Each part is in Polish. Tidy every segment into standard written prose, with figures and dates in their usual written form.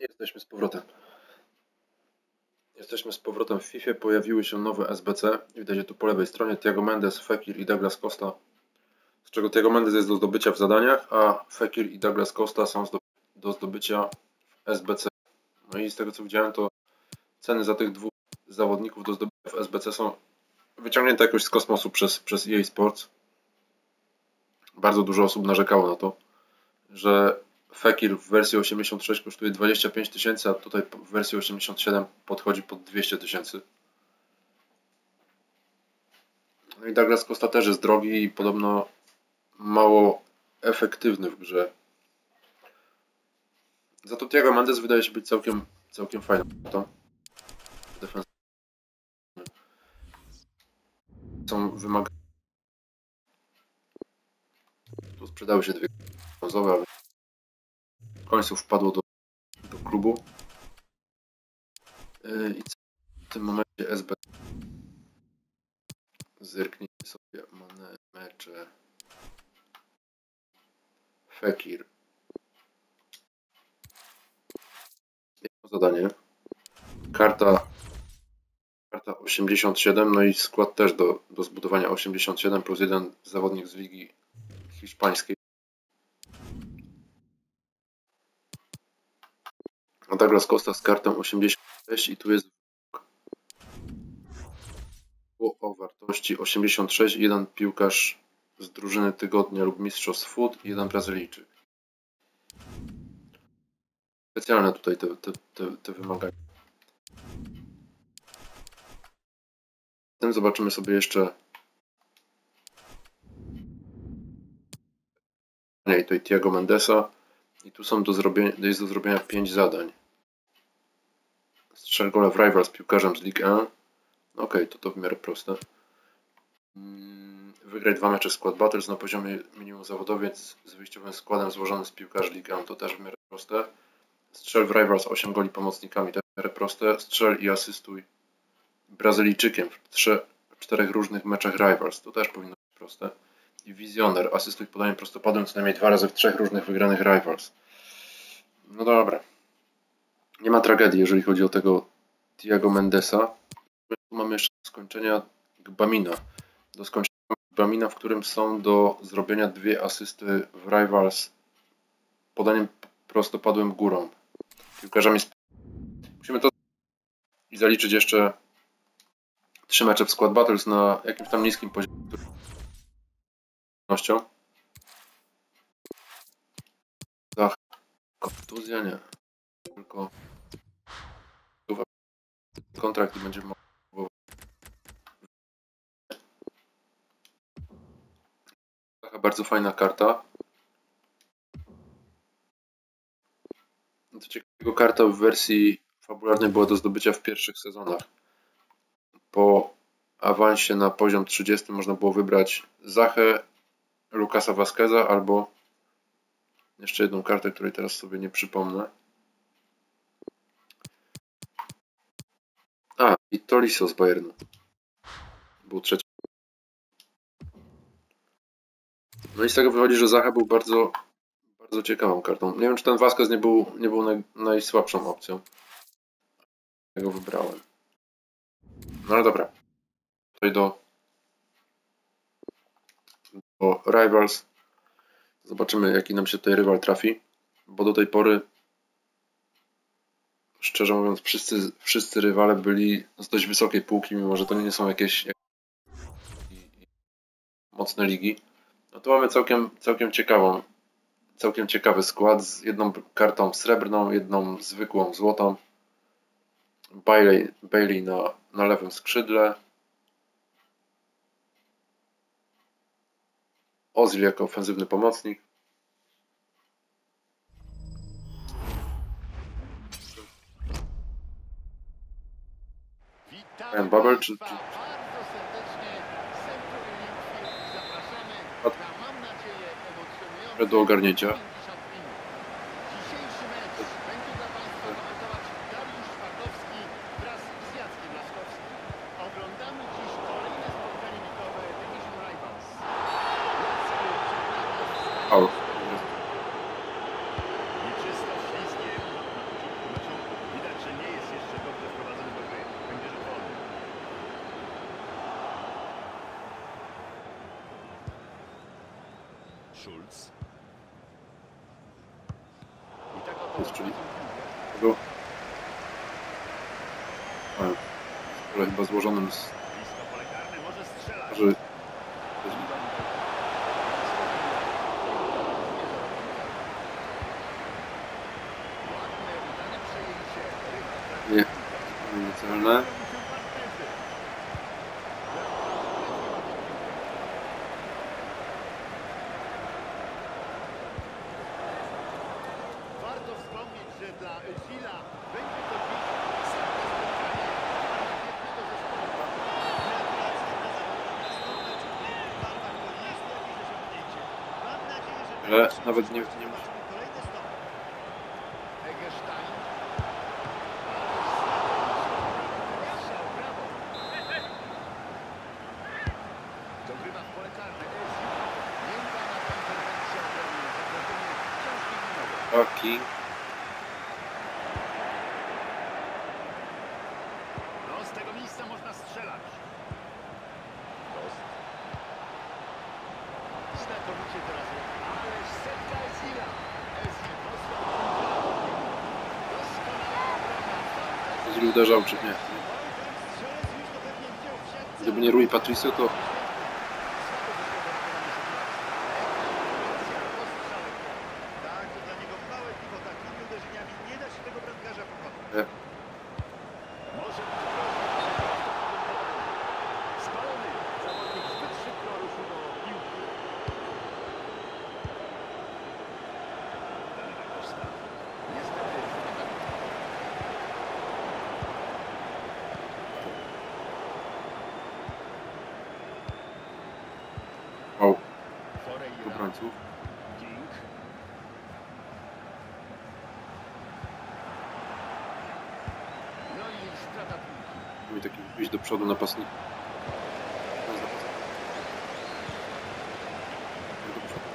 Jesteśmy z powrotem. Jesteśmy z powrotem w FIFA. Pojawiły się nowe SBC. Widać je tu po lewej stronie. Thiago Mendes, Fekir i Douglas Costa. Z czego Thiago Mendes jest do zdobycia w zadaniach, a Fekir i Douglas Costa są do zdobycia w SBC. No i z tego co widziałem, to ceny za tych dwóch zawodników do zdobycia w SBC są wyciągnięte jakoś z kosmosu przez EA Sports. Bardzo dużo osób narzekało na to, że Fekir w wersji 86 kosztuje 25 tysięcy, a tutaj w wersji 87 podchodzi pod 200 tysięcy. No i Douglas Costa też jest drogi i podobno mało efektywny w grze. Za to Thiago Mendes wydaje się być całkiem fajny. Są wymagane. Tu sprzedały się dwie brązowe, ale w końcu wpadło do klubu. I w tym momencie SB. Zerknijmy sobie mecze. Fekir. Jedno zadanie. Karta 87, no i skład też do zbudowania 87 plus jeden zawodnik z ligi hiszpańskiej. A Douglas Costa z kartą 86 i tu jest o wartości 86, jeden piłkarz z drużyny tygodnia lub mistrzostw FUT i jeden Brazylijczyk. Specjalne tutaj te wymagania. Potem zobaczymy sobie jeszcze i tutaj Thiago Mendesa i tu są jest do zrobienia 5 zadań. Strzel gole w Rivals z piłkarzem z Ligue 1. Ok, to w miarę proste. Wygraj 2 mecze Squad Battles na poziomie minimum zawodowiec z wyjściowym składem złożonym z piłkarzy Ligue 1. To też w miarę proste. Strzel w Rivals 8 goli pomocnikami, też w miarę proste. Strzel i asystuj Brazylijczykiem w 4 różnych meczach Rivals. To też powinno być proste. I wizjoner, asystuj podaniem prostopadłym co najmniej 2 razy w 3 różnych wygranych Rivals. No dobra. Nie ma tragedii, jeżeli chodzi o tego Thiago Mendesa. Tu mamy jeszcze do skończenia Gbamina. Do skończenia Gbamina, w którym są do zrobienia 2 asysty w Rivals podaniem prostopadłym górą. Piłkarzami musimy to i zaliczyć jeszcze 3 mecze w Squad Battles na jakimś tam niskim poziomie. Kontuzja nie. Tylko kontrakt i będzie mogło. Taka bardzo fajna karta. Co ciekawego, karta w wersji fabularnej była do zdobycia w pierwszych sezonach. Po awansie na poziom 30 można było wybrać Zachę, Lucasa Vazqueza albo jeszcze jedną kartę, której teraz sobie nie przypomnę. I Tolisso z Bayernu. Był trzeci. No i z tego wychodzi, że Zaha był bardzo ciekawą kartą. Nie wiem, czy ten Vazquez nie był najsłabszą opcją. Ja go wybrałem. No ale dobra. Tutaj do Rivals. Zobaczymy, jaki nam się tutaj rywal trafi. Bo do tej pory, szczerze mówiąc, wszyscy rywale byli z dość wysokiej półki, mimo że to nie są jakieś mocne ligi. No to mamy całkiem ciekawy skład z jedną kartą srebrną, jedną zwykłą złotą. Bailey na lewym skrzydle. Ozil jako ofensywny pomocnik. Babel czy do ogarnięcia. Schulz. Czyli tego ale chyba złożonym z że nie niecelne. Warto wspomnieć, że dla Özila będzie to dziś ostatnie spotkanie jednego zespołu. Ale nawet nie muszę. Eggestein. Dogrywa w pole karne. Nieudana ta interwencja obrony. Zagrożenie wciąż niewinnego. Taki. No, z tego miejsca można strzelać. Dost. Znakomicie teraz. Ależ setka Özila. Özil posłał doskonała obrona. Jeżeli uderzał, czy nie. Gdyby nie Rui Patricio, to Tak, to dla niego małe piwo. Takimi uderzeniami nie da się tego bramkarza pokonać. nie. Może być groźny. Spalony. Zawodnik zbyt szybko ruszył do piłki. Daniela Costa. Niestety. Wow, Torreira. obrońców. King. No i strata piłki. I taki iść do przodu napastnik. Do przodu.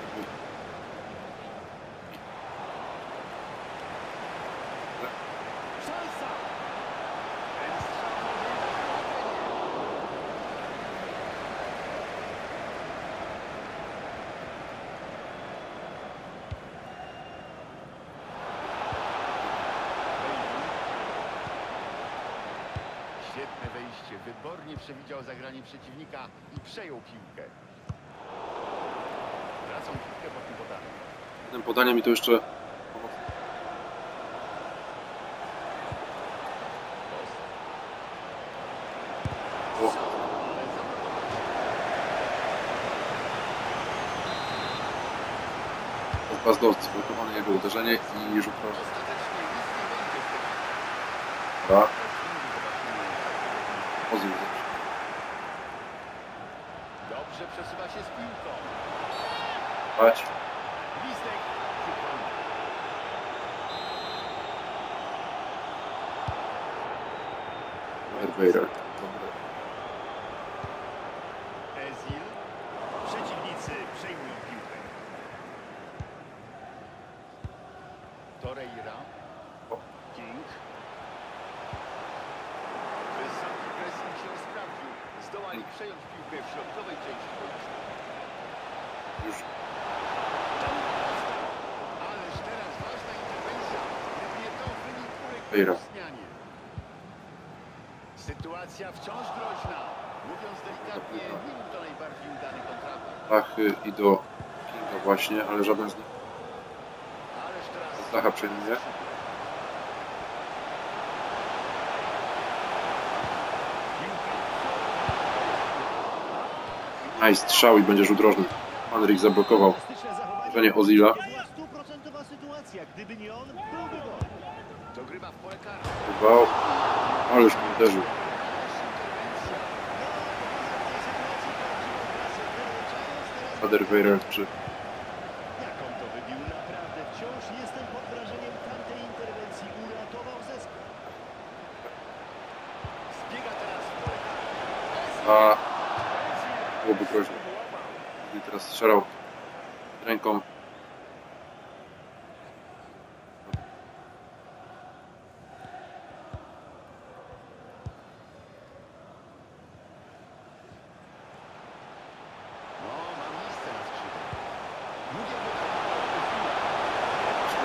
Szansa! Ten strzał może być Świetne wejście. Wybornie przewidział zagranie przeciwnika i przejął piłkę. Tracą piłkę po tym podaniu. Tym podaniem i to jeszcze o, Pazdowski, zblokowane jego uderzenie i rzut rożny. Ostatecznie nic nie będzie z tego. Dobra, Zobaczymy. Ozil. Dobrze przesuwa się z piłką. Patrz. Gwizdek. Herweira. Özil. Przeciwnicy przejmują piłkę. Torreira. King. Wysoki pressing się sprawdził. Zdołali przejąć piłkę w środkowej części boiska. Już Ależ teraz ważna interwencja. Gdyby nie to, wynik Herreira. uległ zmianie. Sytuacja wciąż groźna. Mówiąc delikatnie, nie był to najbardziej udany kontratak. Achy i do Kinga właśnie, ale żaden z nich. Ależ teraz... Zacha przejmuje. Nice strzał i będzie rzut rożny. Manrik zablokował uderzenie Ozila. To była stuprocentowa sytuacja. Gdyby nie on, byłby gol. Dogrywa w pole karne. Chyba, ależ mi uderzył. Herweira czy Jak on to wybił? Naprawdę wciąż jestem pod wrażeniem tamtej interwencji. Uratował zespół. Zbiega teraz w pole karne. a byłoby groźne. I teraz strzelał ręką. No, ma miejsce na skrzydle.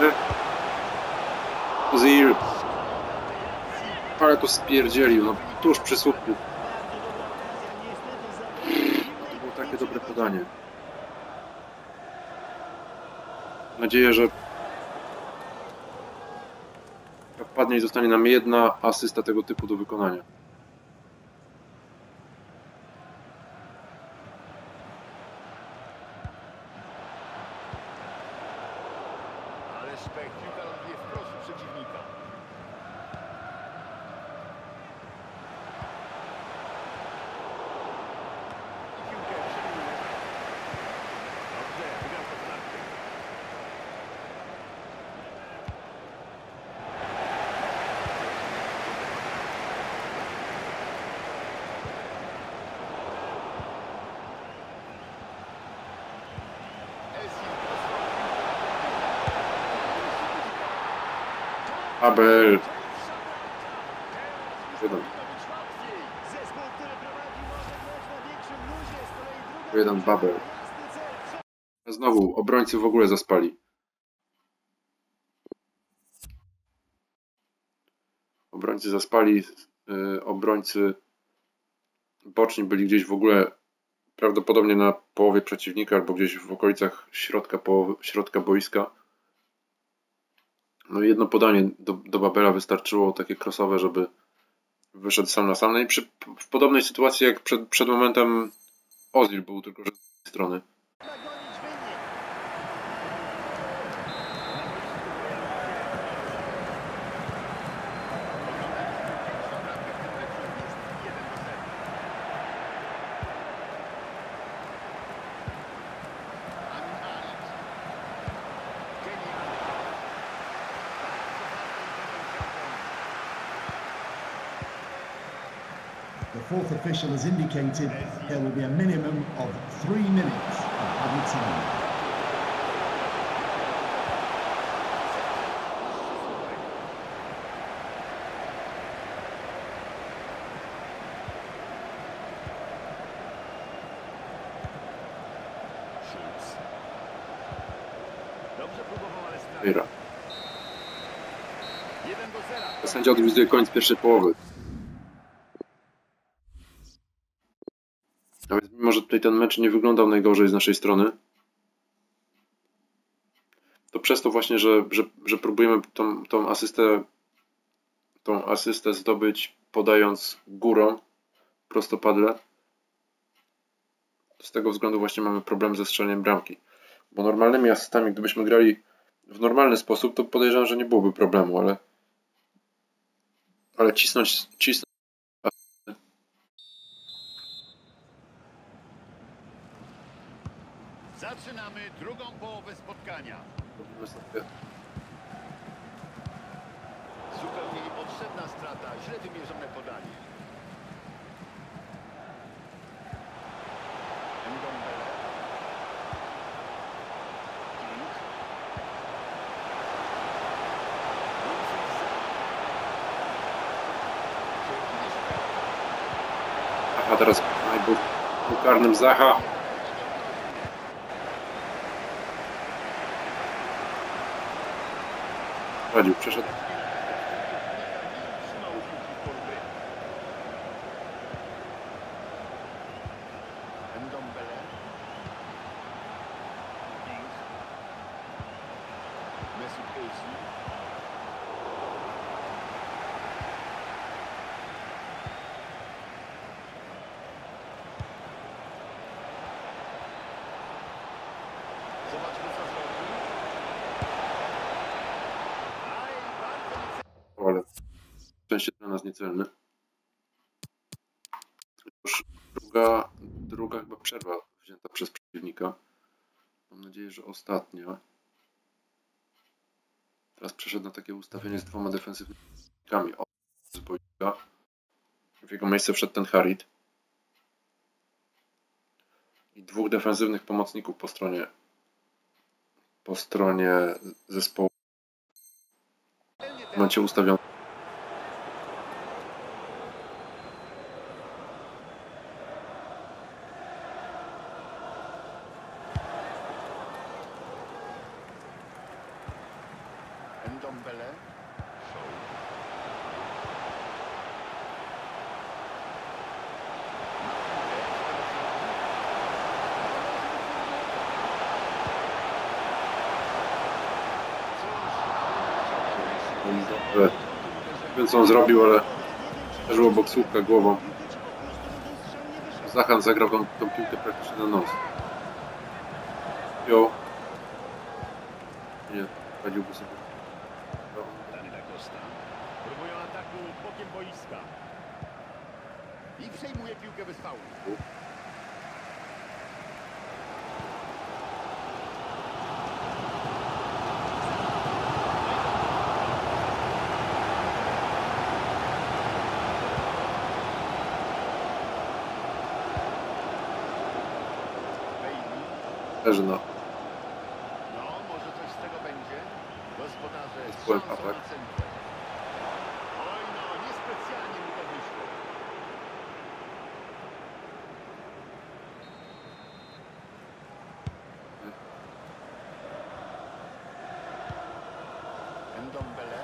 Ozil. Ale to spierdzielił, no tuż przy słupku. To było takie dobre podanie. Mam nadzieję, że jak padnie i zostanie nam jedna asysta tego typu do wykonania. Ale szpech, piłka ląduje wprost u przeciwnika. I piłkę przejmuje. Dobrze, wygrał to klatkę. Abel. Jeden Babel. Znowu, obrońcy w ogóle zaspali. Obrońcy zaspali, obrońcy boczni byli gdzieś w ogóle prawdopodobnie na połowie przeciwnika albo gdzieś w okolicach środka boiska. No i jedno podanie do Babela wystarczyło, takie crossowe, żeby wyszedł sam na sam. No i w podobnej sytuacji jak przed momentem Ozil był, tylko że z tej strony. The fourth official has indicated there will be a minimum of 3 minutes of added time. Dobrze próbował, ale stracił. 1-0. 1-0. Sędzia odgwizduje koniec pierwszej połowy. A więc mimo, że tutaj ten mecz nie wyglądał najgorzej z naszej strony, to przez to właśnie, że próbujemy tą asystę zdobyć podając górą prostopadle, z tego względu właśnie mamy problem ze strzeleniem bramki. Bo normalnymi asystami, gdybyśmy grali w normalny sposób, to podejrzewam, że nie byłoby problemu, ale cisnąć Zaczynamy drugą połowę spotkania. Zupełnie niepotrzebna strata, źle wymierzone podanie. Ndombele. Aha, teraz był po karnym Zaha. Radził, przeszedł. Ndombele. Mesut Özil. Zobaczmy, co zrobi. Aj, bardzo Ale szczęście dla nas niecelny. Już druga chyba przerwa wzięta przez przeciwnika. Mam nadzieję, że ostatnia. Teraz przeszedł na takie ustawienie z 2 defensywnymi z boiska. W jego miejsce wszedł ten Harit. I 2 defensywnych pomocników po stronie zespołu. Macie ustawione. Ndombele. Dobrze. Nie wiem co on zrobił, ale uderzyło boksówkę głową. Zachan zagrał tą piłkę praktycznie na nos. Jo. Nie, radziłby sobie. Daniela Costa. Próbują ataku bokiem boiska. I przejmuje piłkę bez faulu. Leży na No, może coś z tego będzie. Gospodarze byłem szansą atak. na centrum. Oj, no, niespecjalnie mu to wyszło. Ndombele.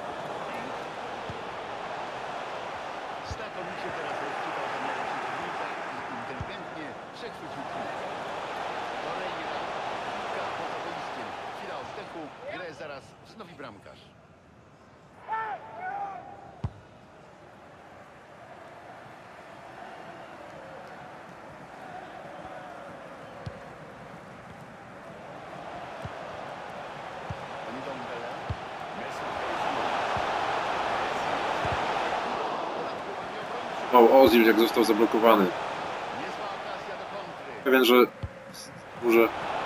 Znakomicie teraz rozczytał zamiary przeciwnika i inteligentnie przechwycił piłkę. Kolejna piłka poza boiskiem. Chwila oddechu. Grę zaraz wznowi bramkarz. Ndombele. Mesut Ozil. Dodatkowanie obrońców. O, Ozil jak został zablokowany. Niezła okazja do kontry. Pewien, że może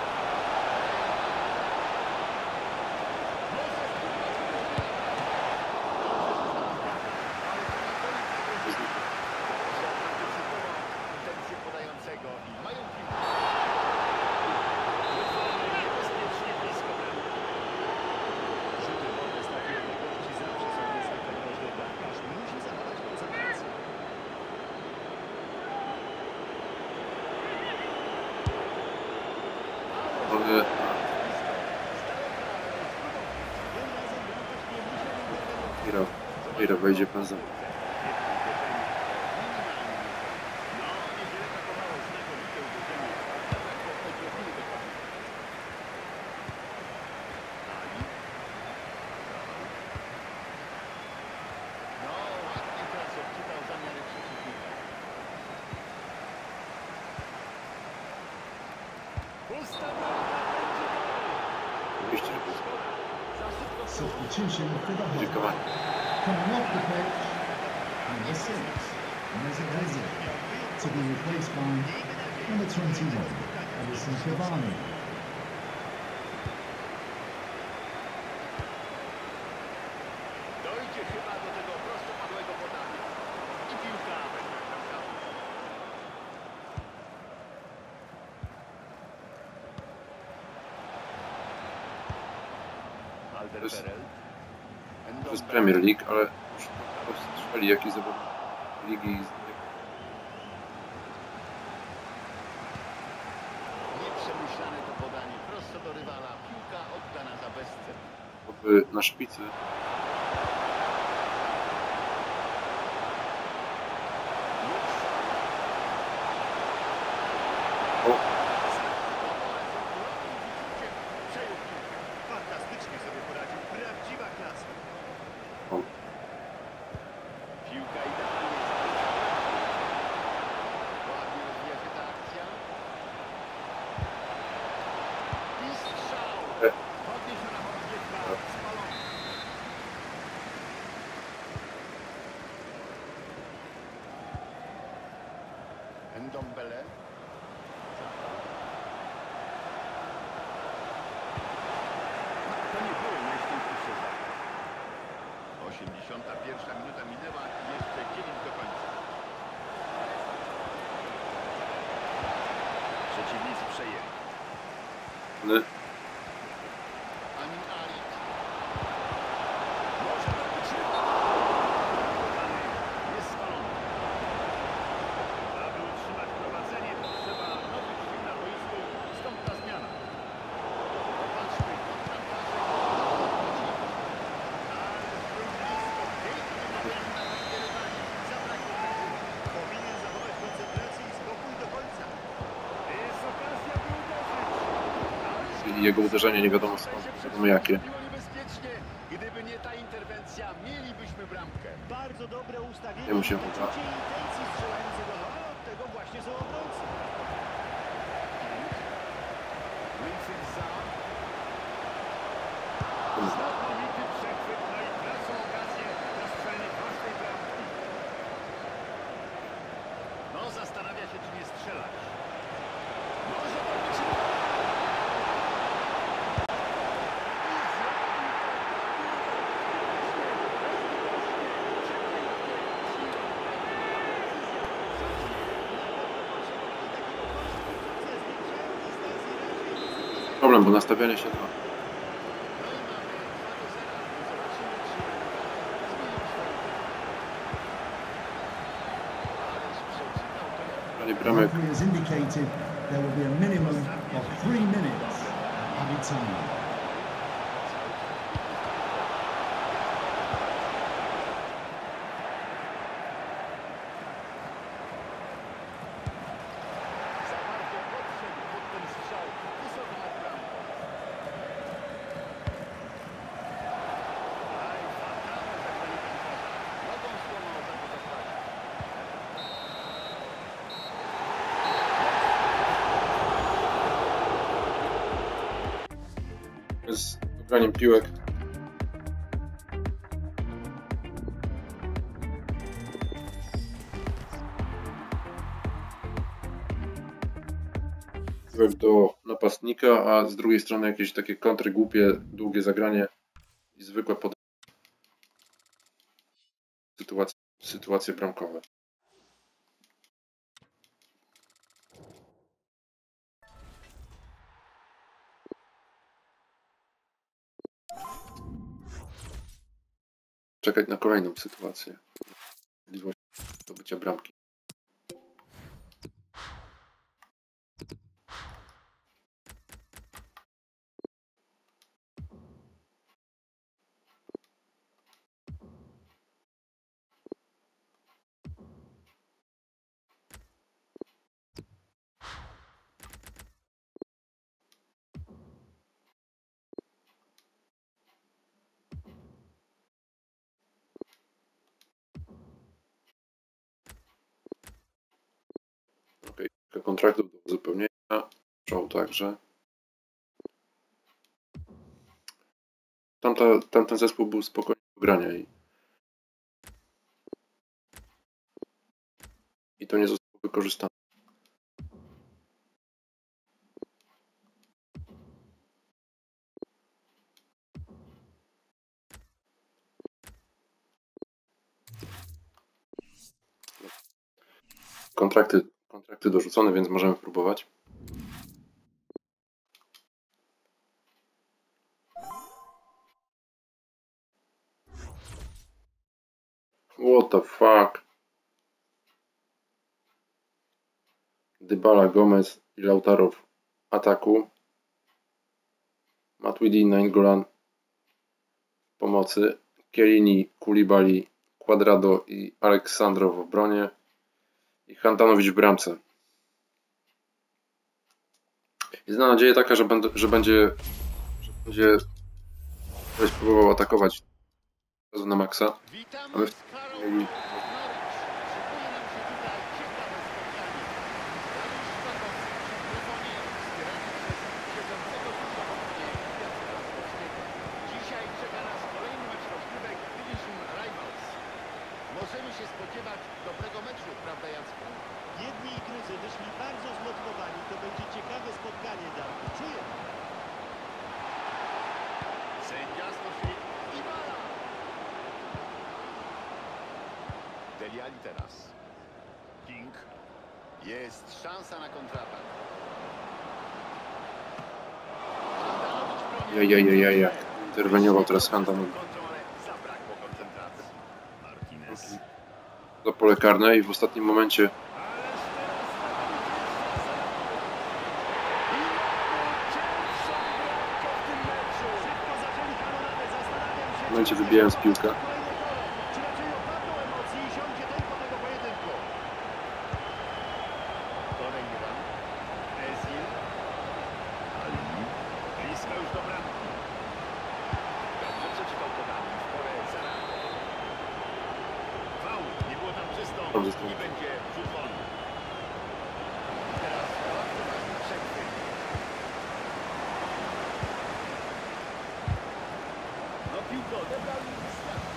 Intencje podającego i mają piłkę. Niebezpiecznie blisko bramki. Rzuty wolne z takiej odległości zawsze są niezwykle groźne. Bramkarz musi zachować koncentrację. ale Ira wejdzie pędzem. No, niewiele brakowało. Znakomite uderzenie. Zabrakło odrobiny dokładności. Ali. No, ładnie teraz odczytał zamiary przeciwnika. Ustawiona będzie gol. Oczywiście Substitution for the Hawks. dziękowanie. Coming off the pitch, number 6, Mesut Ozil, to be replaced by number 21, Edison Cavani. Dojdzie chyba do tego prostopadłego podania. I piłka będzie bramkarza. Alderweireld. To jest Premier League, ale już strzeli jakiś zawodnik ligi. Nieprzemyślane to podanie. Prosto do rywala. Piłka oddana za bezcel. Oby na szpicy. O, Przejął piłkę. Fantastycznie sobie poradził. Prawdziwa klasa. o. Piłka idealnie. Ładnie rozwija się ta akcja. I strzał. Podniesiona chorągiewka. Spalona. Ndombele. To nie było najszczęśliwsze zdanie. 81 minuta minęła i jeszcze 9 do końca. Przeciwnicy przejęli. Ale Amin Ali. Może wytrzymać. Jest spalony. Aby utrzymać prowadzenie, potrzeba nowych sił na boisku. Stąd ta zmiana. Popatrzmy, kontratarze. i jego uderzenie nie wiadomo skąd, nie wiadomo jakie. Było niebezpiecznie. Gdyby nie ta interwencja, mielibyśmy bramkę. Bardzo dobre ustawienie. Jemu się i uda. wyczucie intencji strzelającego, ale od tego właśnie są obrońcy. Wilfried Zaha. Znakomity przechwyt, no i tracą okazję na strzelenie ważnej bramki. No, zastanawia się, czy nie strzelać. Może to być... Problem, bo nastawianie się na... The referee has indicated there will be a minimum of 3 minutes at added time. Za bardzo podszedł pod ten strzał. Wysoko nad bramką. Aj, fatalne zagranie piłkarza. Nogą złamał zagotowanie. z graniem piłek. Piłek do napastnika, a z drugiej strony jakieś takie kontry głupie, długie zagranie i zwykłe sytuacje bramkowe. Czekać na kolejną sytuację. Możliwość zdobycia bramki. Ok, kilka kontraktów do uzupełnienia. Show także. Tamten zespół był spokojny do grania i to nie zostało wykorzystane. Kontrakty dorzucone, więc możemy próbować. What the fuck? Dybala, Gomez i Lautaro w ataku. Matuidi, Nainggolan w pomocy. Chiellini, Koulibaly, Cuadrado i Aleksandro w obronie. I Handanovic w bramce. Jest nadzieja taka, że będzie ktoś próbował atakować na maksa. A my mieli... Szykuje nam się tutaj ciekawe spotkanie. Dzisiaj czeka nas kolejny mecz rozgrywek Division Rivals. Możemy się spodziewać dobrego meczu, prawda Jacku? Jedni i drudzy wyszli bardzo zmotywowani. To będzie ciekawe spotkanie, Darku. Czuję. Sędzia stosuje Dybala. Dele Alli teraz. King. Jest szansa na kontratak. Handanovic broni. Ja. Interweniował teraz Handanovic Kontrolę, zabrakło koncentracji. Martinez. za pole karne i w ostatnim momencie wybijając piłkę. Czy raczej opadną emocji i siądzie tempo tego pojedynku? Torreira. Ezil. Ali. Dobrze, z tą I będzie rzut wolny. Teraz bardzo ważny przechwyt. No piłkę odebrał i stracił.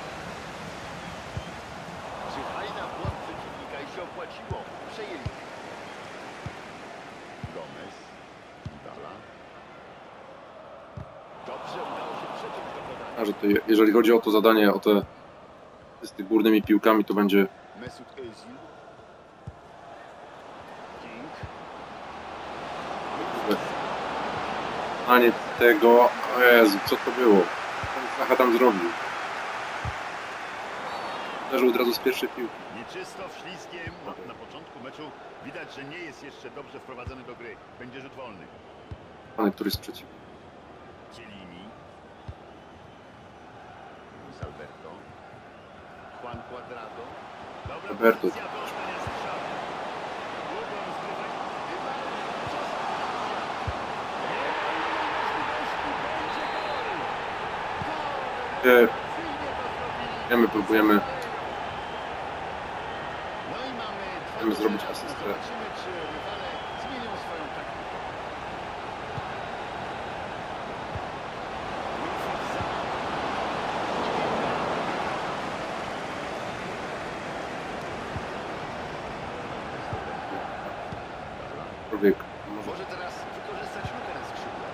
Czyhali na błąd przeciwnika i się opłaciło. Przejęli. Gomez. Dala. Dobrze udało się przeciąć to podanie. A, że to jeżeli chodzi o to zadanie, o te z tymi górnymi piłkami, to będzie Mesut Özil. King. a nie tego. O Jezu, co to było? Co Zaha tam zrobił? Uderzył od razu z pierwszej piłki. Nieczysto, śliskiem. Na początku meczu widać, że nie jest jeszcze dobrze wprowadzony do gry. Będzie rzut wolny. Pan, który jest przeciw. Cielini. Luis Alberto. Juan Cuadrado. Dobra Alberto. pozycja do oddania strzału. Długo rozgrywać. Chyba czas akcja. Nie ma innej możliwości. Będzie gol. E, Perfekcyjnie to zrobili. Nie, my próbujemy No i mamy Chcemy zrobić asystę. Zobaczymy, czy rywale zmienią swoją taktykę. Wilfried Zaha. człowiek. Może Może teraz wykorzystać lukę na skrzydle.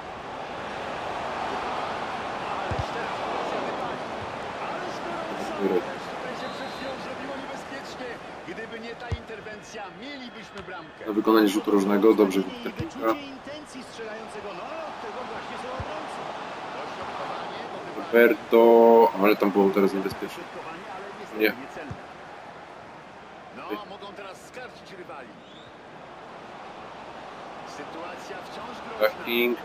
Ależ teraz okazja wypali. Ależ Góry. tutaj się przed chwilą zrobiło niebezpiecznie. Gdyby nie ta interwencja, mielibyśmy bramkę. na wykonanie rzutu rożnego, dobrze I wybita piłka. wyczucie intencji strzelającego. No, od tego właśnie są obrońcy. Dośrodkowanie do rywala. Roberto, ale tam było teraz niebezpiecznie. Dośrodkowanie, ale niestety Nie. niecelne. No, mogą teraz skarcić rywali. Sytuacja wciąż groźna. King,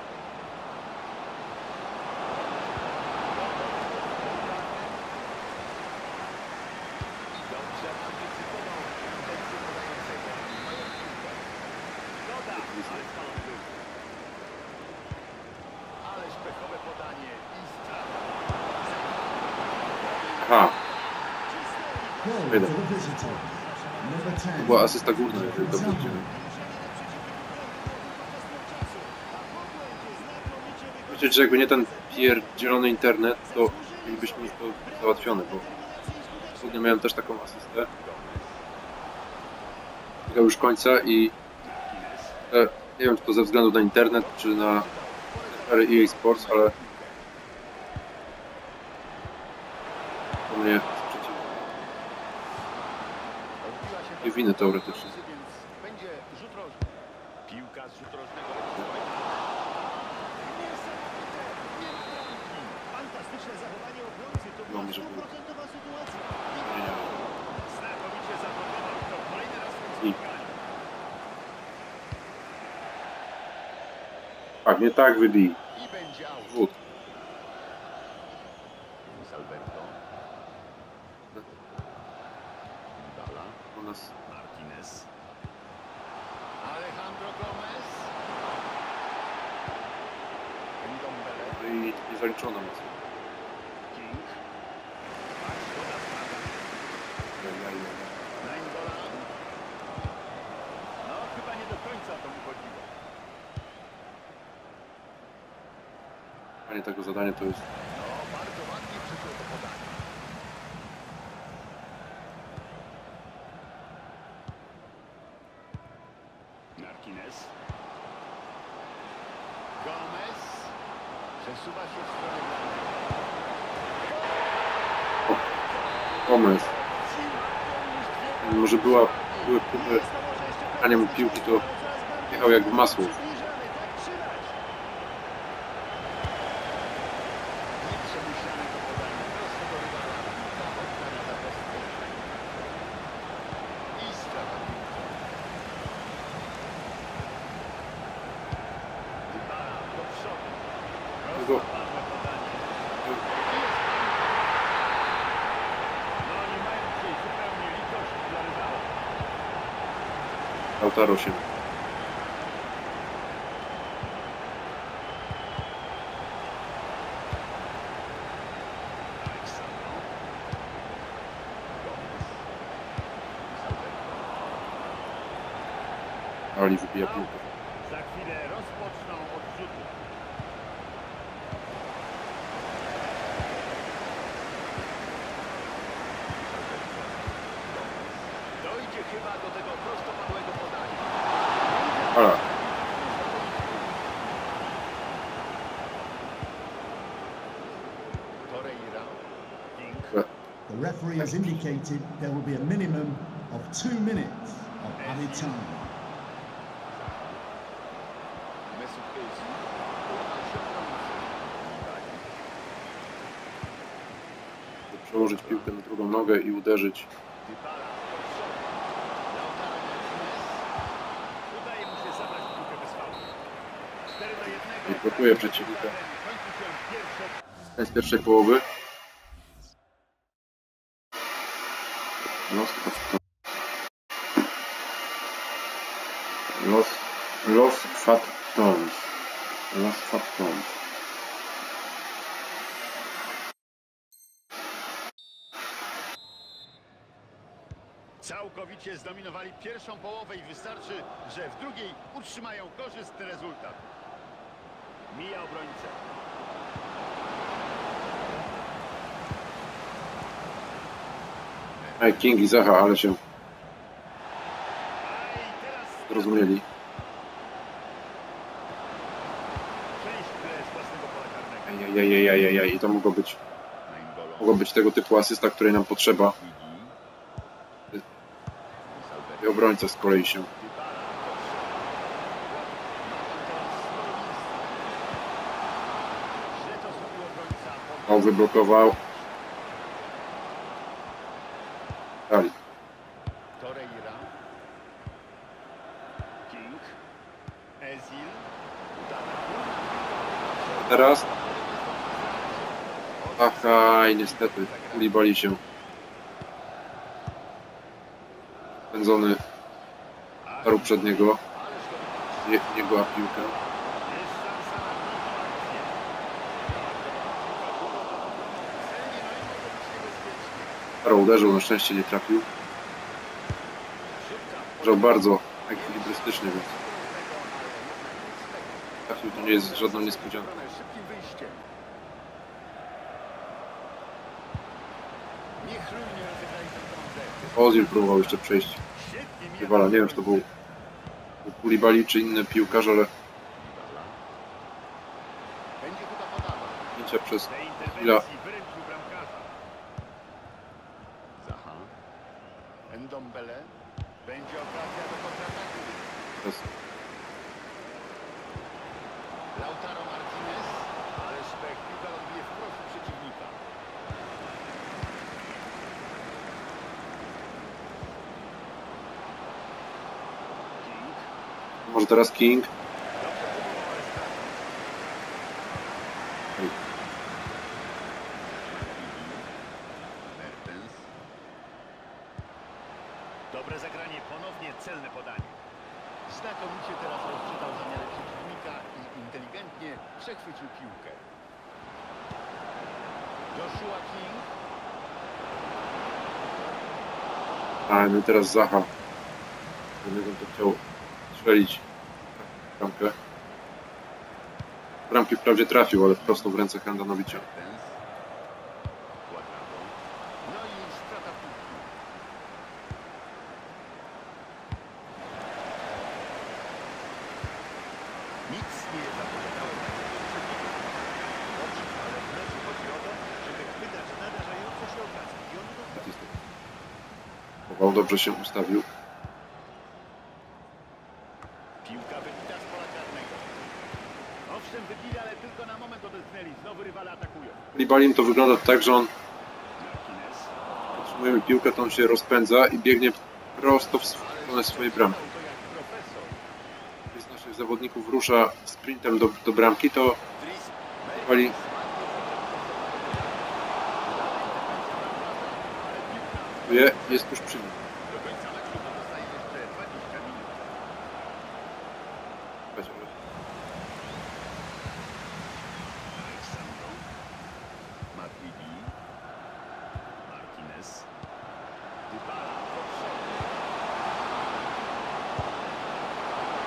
Dobrze antycypował intencje podającego. Mają piłkę. Szkoda, ale skalon był. Ależ pechowe podanie i strata. aha, Goal Wydał. for the visitor. Number 10. to była asysta górna, jeżeli dobrze Zaha. widzimy. Myślę, że jakby nie ten pierdzielony internet, to mielibyśmy już to załatwione, bo ostatnio miałem też taką asystę. Biegał już końca i nie wiem, czy to ze względu na internet, czy na ery EA Sports, ale to mnie sprzeciwia. Odbiła się Nie winy teoretycznie. więc będzie rzut rożny. Piłka z rzutu rożnego leci w swoje pole. Niesamowite, nie ma bramki. Fantastyczne zachowanie obrońcy. To była Mamy, żeby- 100% sytuacja. Nie, nie. Znakomicie zablokował to. Kolejny raz w tym I- spotkaniu. Tak, nie tak wybij. I będzie out. Rzut. Luis Alberto. Dala. U nas Martinez. Alejandro Gomez. Ndombele. no i nie zaliczono mocno. King. A szkoda strata. Nainggolan. No chyba nie do końca to mu chodziło. A nie tego zadanie to jest. No bardzo ładnie przyszło to podanie. Martinez. Gomez. Przesuwa się w stronę bramki. Gomez. Może były próby grania mu piłki, to jechał jak w masło. Nieprzemyślane to podanie prosto do rywala. Piłka oddana za postę. I strata piłki. Dybala do przodu. Tego- Rozpadłe podanie. No nie mają dzisiaj zupełnie litości dla rywala. Lautaro się. Aleksandro. Gomez. Ali wybija piłkę. Za chwilę rozpoczną odrzuty. Dojdzie chyba do tego prostopadłego podania. Ale Torreira. King. The referee has indicated there will be a minimum of 2 minutes of added time. Mesut Özil. Udał się obrońcy. przełożyć piłkę na drugą nogę i uderzyć. Dybala. Lautaro Martinez. Udaje mu się zabrać piłkę bez faulu. 4-1. I blokuje przeciwnika. Kończy się pierwsze. Z pierwszej połowy. Los Phantoms. Całkowicie zdominowali pierwszą połowę i wystarczy, że w drugiej utrzymają korzystny rezultat. Mija obrońcę. Ej, King i Zaha, ale się A i teraz zrozumieli. część gry z własnego pola karnego. Ej, i to mogło być tego typu asysta, której nam potrzeba. I obrońca z kolei się wyblokował. Dali. Torreira. King. Özil. Teraz aha, i niestety Koulibaly się pędzony tarł przed niego, nie była piłkę. Taro uderzył, na szczęście nie trafił. Uderzył bardzo ekwilibrystycznie, więc trafił, to nie jest żadną niespodzianką. Szybkim wyjściem. Niechlujnie rozegrali tę grę. Ozil próbował jeszcze przejść Świetnie rywala. Nie wiem, czy to był Koulibaly czy inny piłkarz, ale Będzie chyba podawał. bicie przez Tej chwilę. interwencji wyręczył bramkarza. Zaha. Ndombele. Będzie okazja do kontrataku. Lautaro Martinez. Ale szpek. Piłka ląduje wprost u przeciwnika. King. Może teraz King. Mertens. Dobre zagranie, ponownie celne podanie. Znakomicie teraz rozczytał zamiary przeciwnika i inteligentnie przechwycił piłkę. Joshua King. A no i teraz Zaha. Będę to chciał strzelić bramkę. Bramki wprawdzie trafił, ale prosto w ręce Handanovicia. Mertens. Quadrado. No i strata piłki. Nic nie zapowiadało takiego poprzedniego. Dobrze, ale w meczu chodzi o to, żeby chwytać nadarzające się okazje. I on to Dobrze się ustawił. Piłka wybita z pola karnego. Owszem, wybili, ale tylko na moment odetchnęli. Znowu rywale atakują. Koulibaly to wygląda tak, że on Martinez. otrzymuje piłkę, to on się rozpędza i biegnie prosto w stronę swojej bramki. To jak profesor. Jeśli z naszych zawodników rusza sprintem do bramki, to Koulibaly jest tuż przy nim. Do końca meczu pozostaje jeszcze 20 minut. Aleksandro. Matuidi. Martinez. Dybala.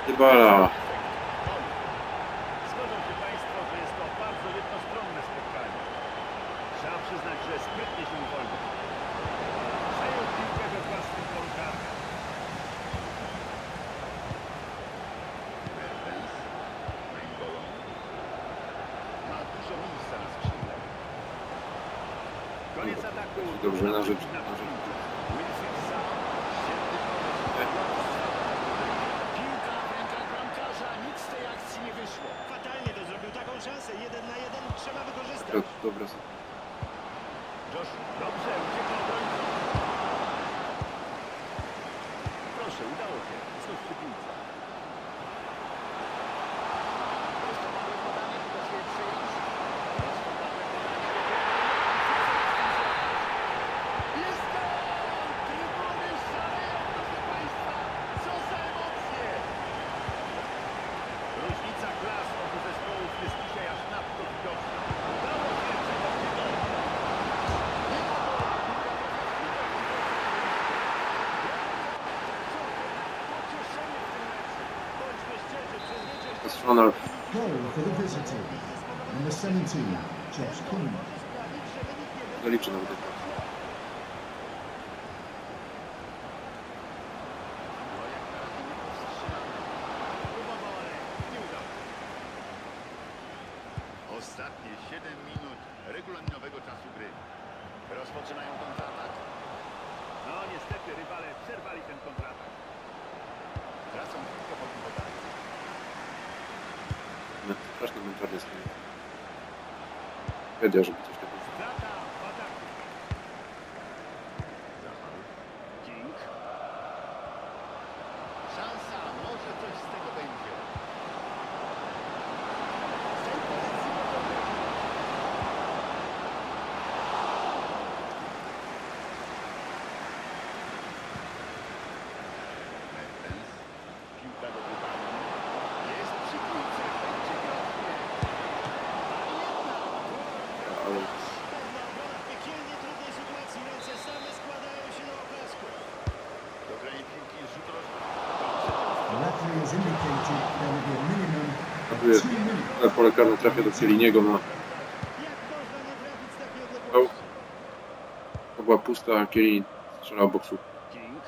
Dybala. Zgodzą się Państwo, że jest to bardzo jednostronne spotkanie. Trzeba przyznać, że sprytnie się uwolnił. Przejął piłkę we własnym polu karnym. Mertens. Nainggolan. Ma dużo miejsca na skrzydle. Koniec ataku. Dobrze, na rzecz. Wilfried Zaha. Świetny pomysł. Piłka w rękach bramkarza. Nic z tej akcji nie wyszło. Fatalnie to zrobił, taką szansę 1-1 trzeba wykorzystać. Dobra. Josh, dobrze, uciekł obrońca. Proszę, udało się. Znów przy piłce. Prostopadłe podanie, tylko się przyjąć. Prostopadłe podanie. Jest gol! Trybuny szaleją, proszę Państwa. Co za emocje! Różnica klas obu zespołów jest dzisiaj aż nadto widoczna. Udało się przechodzić gol. Strona Goal for the visitor. Number 17, Josh King. zaliczy nawet. Ostatnie 7 minut regulaminowego czasu gry. Rozpoczynają kontratak. No niestety rywale przerwali ten kontratak. Tracą piłkę po tym podaniu. Strasznie mentalnie sobie. Wiedział, żeby coś takiego. Strata w ataku. Zaha. King. Szansa, może coś z tego będzie. Z tej pozycji może być. Mertens. Piłka do wygrania. Jest przy piłce, będzie groźnie. Ale Pewna obrona w piekielnie trudnej sytuacji, ręce same składają się do oklasku. Dogranie piłki, rzut rożny. The referee has indicated there will be a minimum of tu jest 2 minutes. na pole karne trafia do Cieliniego na Jak można nie trafić z takiej O. odległości? to była pusta, a Kielin strzelał boksu. King.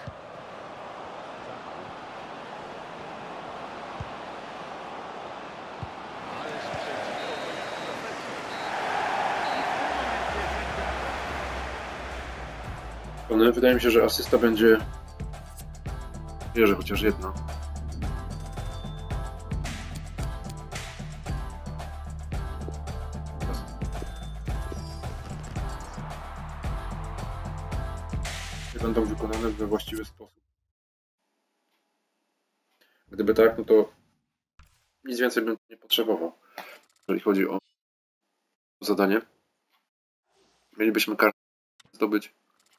Ależ przeciwko Ale wydaje mi się, że asysta będzie wierzę chociaż jedna. Będą wykonane we właściwy sposób. Gdyby tak, no to nic więcej bym nie potrzebował, jeżeli chodzi o zadanie. Mielibyśmy kartę zdobyć.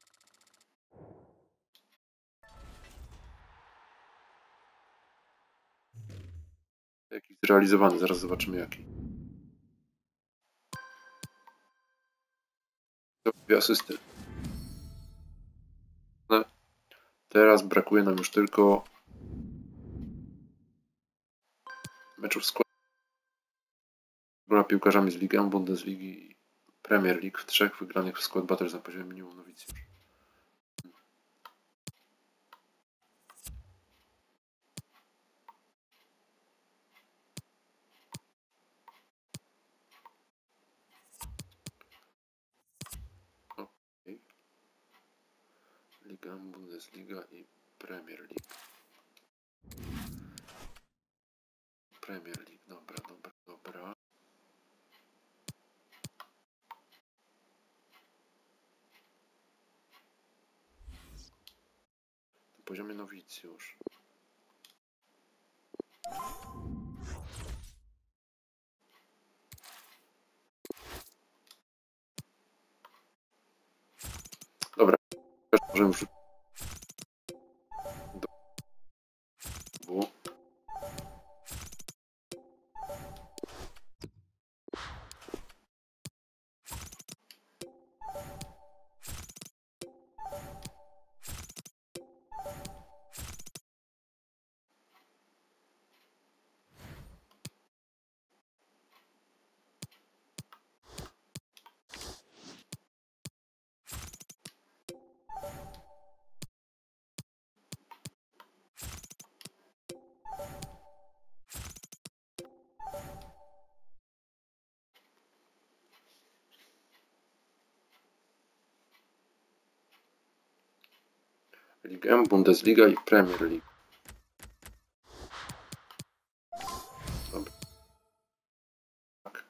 Jakiś zrealizowany, zaraz zobaczymy jaki. To dwie asysty. No, teraz brakuje nam już tylko meczów składu. Była piłkarzami z Ligą, Bundesligi i Premier League w 3 wygranych w Squad Battles na poziomie minimum nowicjusz. Okay. Liga, Bundesliga i Premier League. Premier League, dobra. Na poziomie nowicjusz. Dobra, możemy wrzucić. Ligue 1, Bundesliga i Premier League. Dobra. Tak.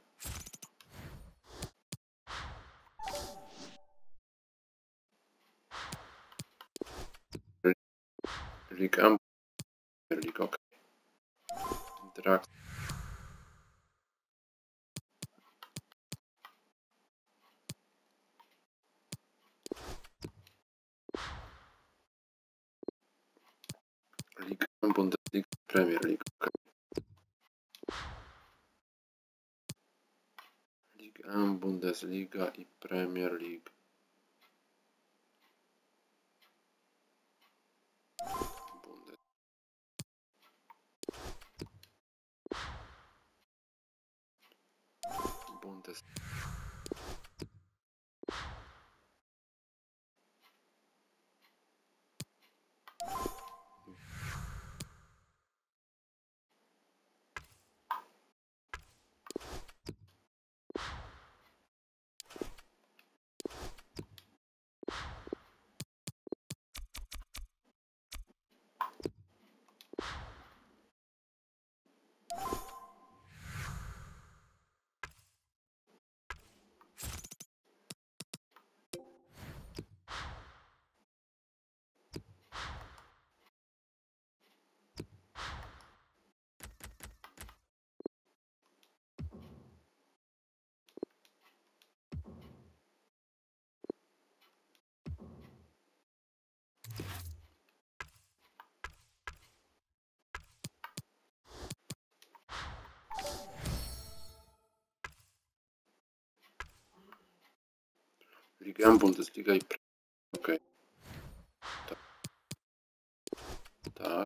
Ligue 1, Premier League, ok. Interakcja. Ligue 1, Bundesliga, Premier League, ok. Ligue 1, Bundesliga i Premier League. Bundes. Ligue 1, Bundesliga i Premier League, ok. Tak. Tak.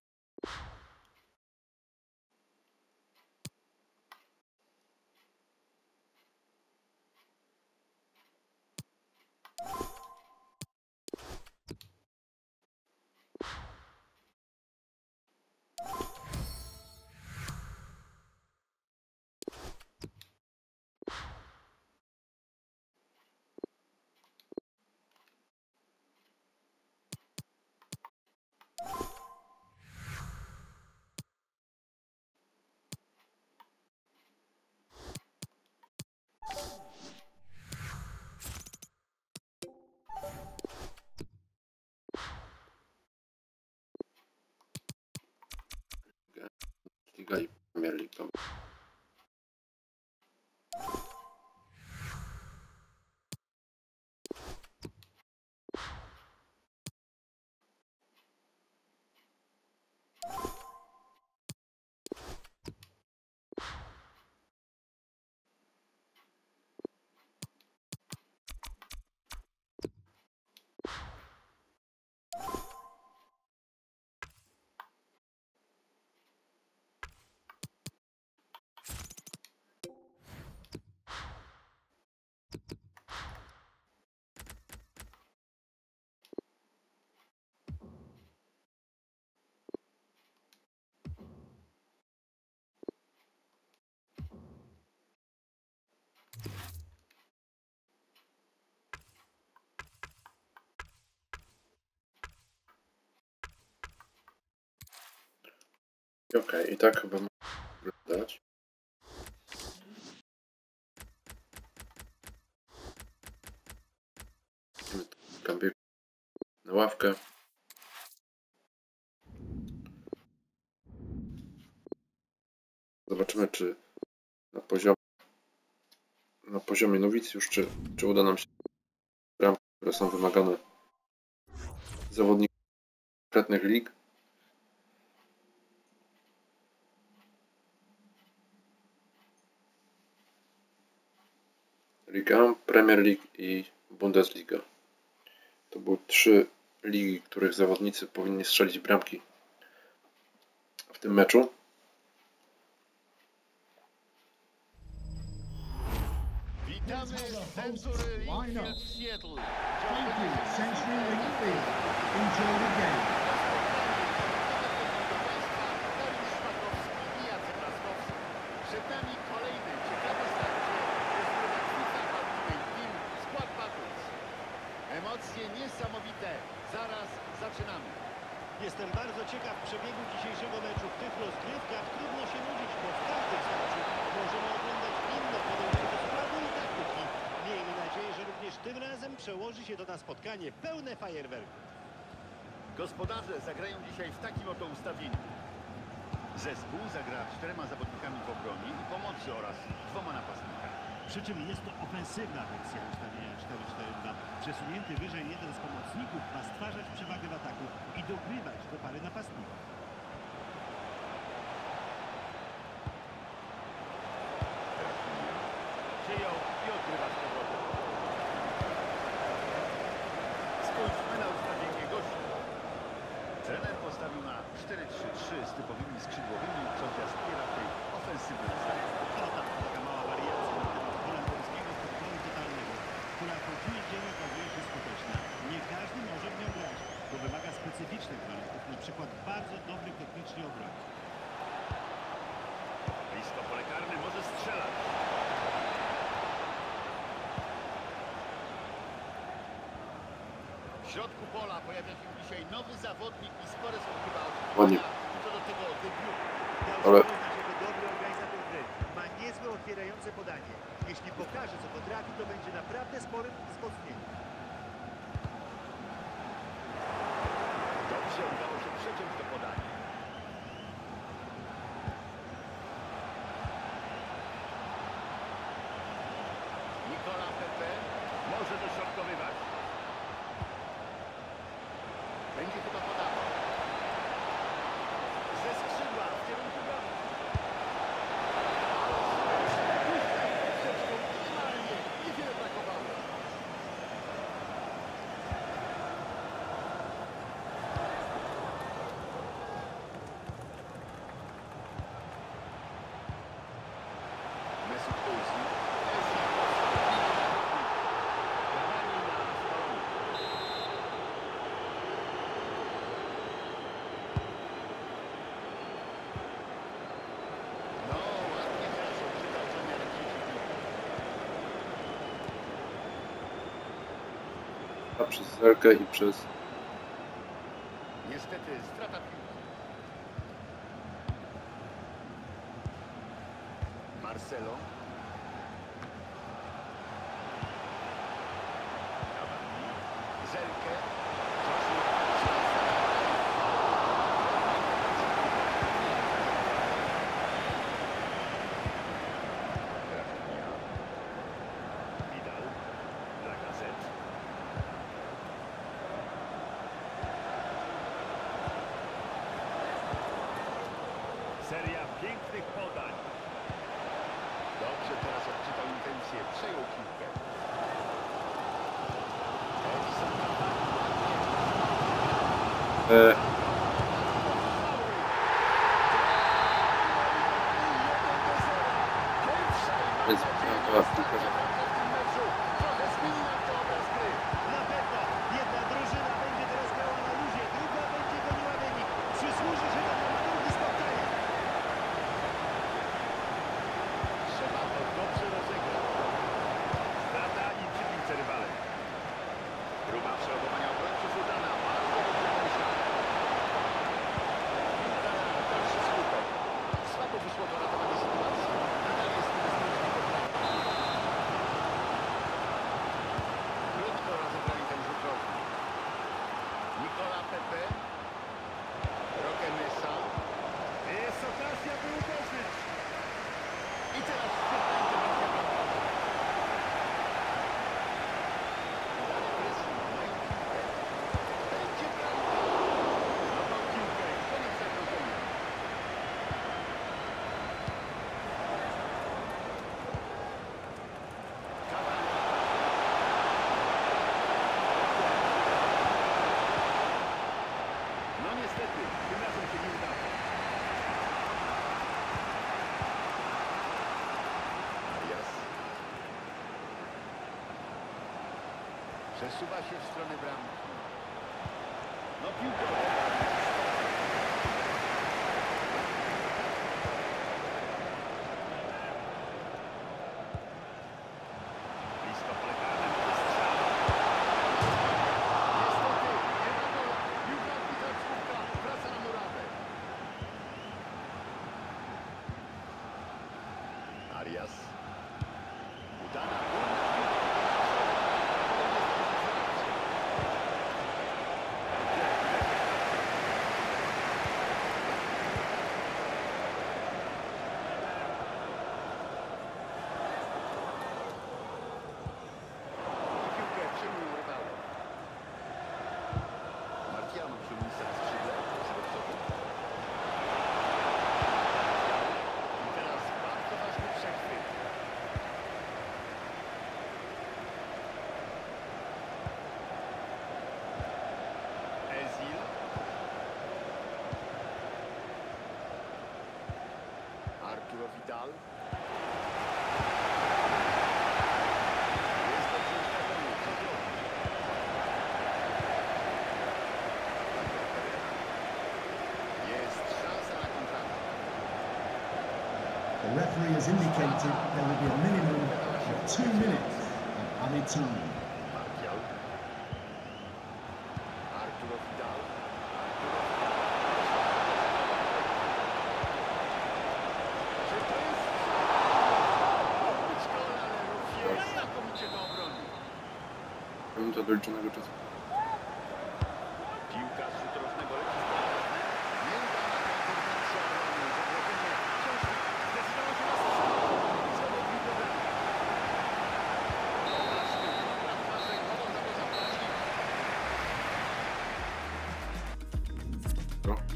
Liga i Premier League, dobra. Ok, i tak chyba ma wyglądać. Kambię na ławkę. Zobaczymy, czy na poziomie nowicjusz, czy uda nam się bramki, które są wymagane zawodników konkretnych lig. Liga 1, Premier League i Bundesliga. To były 3 ligi, których zawodnicy powinni strzelić bramki w tym meczu. Witamy z cenzury Linfield Seattle. Thank you, Century Link Field. Enjoy the game. Dariusz Szpakowski i Jacek Laskowski. Przed nami kolejny ciekawy starcie rozgrywek FIFA Ultimate Team Squad Battles. Emocje niesamowite. Zaraz zaczynamy. Jestem bardzo ciekaw przebiegu dzisiejszego meczu. W tych rozgrywkach trudno się nudzić, bo w każdym meczu możemy oglądać inne podejście do składu i taktyki. Miejmy nadzieję, że również tym razem przełoży się to na spotkanie pełne fajerwerków. Gospodarze zagrają dzisiaj w takim oto ustawieniu. Zespół zagra 4 zawodnikami w obronie i pomocy oraz 2 napastnikami. Przy czym jest to ofensywna wersja ustawienia 4-4-2. Przesunięty wyżej jeden z pomocników ma stwarzać przewagę w ataku i dogrywać do pary napastników. Przyjął i odgrywa z powrotem. Spójrzmy na ustawienie gości. Trener postawił na 4-3-3 z typowymi skrzydłowymi, co wspiera tej ofensywnej ustawieniu. To tam taka mała wariacja na temat holenderskiego futbolu totalnego, która po dziś dzień okazuje się skuteczna. Nie każdy może w nią grać, bo wymaga specyficznych warunków, na przykład bardzo dobrych technicznie obroń. Blisko pole karne, może strzelać. W środku pola pojawia się dzisiaj nowy zawodnik i spore są chyba Ładnie. oczekiwania co do tego debiutu. Ale Jako dobry organizator gry ma niezłe otwierające podanie. Jeśli pokaże, co potrafi, to będzie naprawdę sporym wzmocnieniem. Dobrze udało się przeciąć to podanie. Nicola Pepe Może dośrodkowywać. będzie chyba podawał. Ze skrzydła w kierunku bramy. Troszeczkę minimalnie, niewiele brakowało. Mesut Özil. No, ładnie teraz odczytał zamiary przeciwnika. a przez Zelkę i przez... Niestety strata piłki. Marcelo. Cavani. Zelkę. Rafinha. Vidal. Lacazette. Seria pięknych podań. Dobrze teraz odczytał intencję. Przejął piłkę. Edison Cavani. Więc była piłka za... Trochę zmieni nam to obraz gry. Na pewno jedna drużyna będzie teraz grała na luzie, druga będzie goniła wynik. Przysłuży się to na drugi spotkanie. Trzeba to dobrze rozegrać. Strata i przy piłce rywale. Próba przeładowania obrońców udana. Bardzo dobrze pomyślane. Dalszy skutek. Słabo wyszło to ratowanie sytuacji. Nadal jest niebezpieczny kontrakt. Krótko rozegrali ten rzut rożny. Nicola Pepe. Roque Mesa. Jest okazja, by uderzyć. I teraz świetna interwencja bramkarza. Udany pressing. Mają piłkę. Będzie bramka. Złapał piłkę. Koniec zagrożenia. Cavani. No niestety, tym razem się nie udało. Arias. Przesuwa się w stronę bramki. No piłkę. Blisko pole karne, może strzał. Niestety, nie ma gola. Piłka arbitra czwórka. Arturo Vidal. Jest dobrze ustawiony. Co zrobi? Jest szansa na kontratak. The referee has indicated there will be a minimum of 2 minutes of added time. Martial. Arturo Vidal. Czy to jest... Mógł być gol, ale Rufier znakomicie to obronił. Minuta doliczonego czasu. Piłka z rzutu rożnego leci w pole karne. Nieudana interwencja obrony. Zagrożenie wciąż zdecydowało się na strzał. Zawodnik obrony. Poważny. Bramkarze mogą za to zapłacić. No.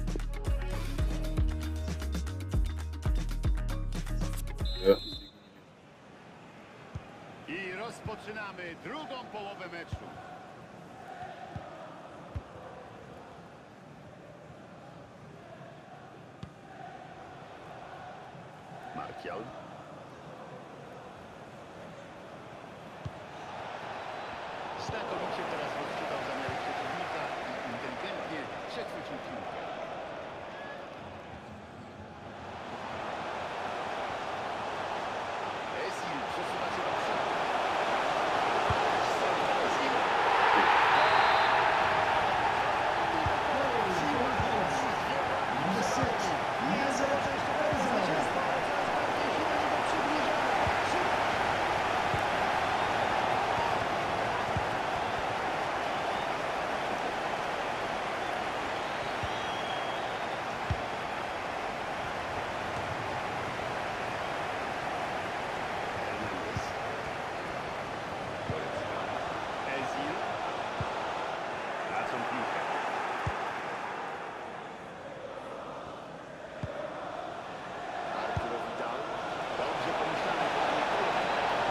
I rozpoczynamy drugą połowę meczu. Martial. Znakomicie teraz rozczytał zamiary przeciwnika i inteligentnie przechwycił piłkę. Ezil przesuwa się do przodu. Ezil. Number 6, Mesut Ozil. Hernandez. Goretzka. Ezil. Tracą piłkę. Arturo Vidal. Dobrze pomyślane podanie piłki.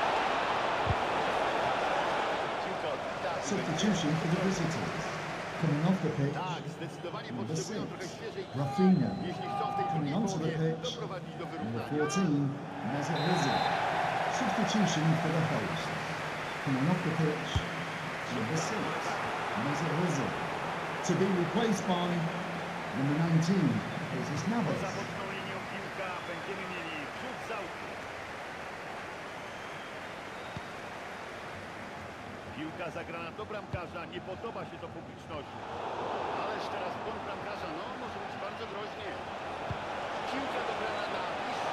Piłka odbita. Substitution for the visitors. Coming off the pitch, Tak, zdecydowanie number potrzebują 6, trochę świeżej krwi, Rafinha. jeśli chcą w tej Coming drugiej onto the połowie pitch, doprowadzić do number wyrównania. 14, Mesut Ozil. Substitution for the host. Coming off the pitch, number 6, Mesut Ozil. To be replaced by number 19, Jesus Poza Navas. boczną linią piłka będziemy mieli rzut z autu. Piłka zagrana do bramkarza, nie podoba się to publiczności. Ależ teraz błąd bramkarza, no może być bardzo groźnie. Piłka dobrana na bliższy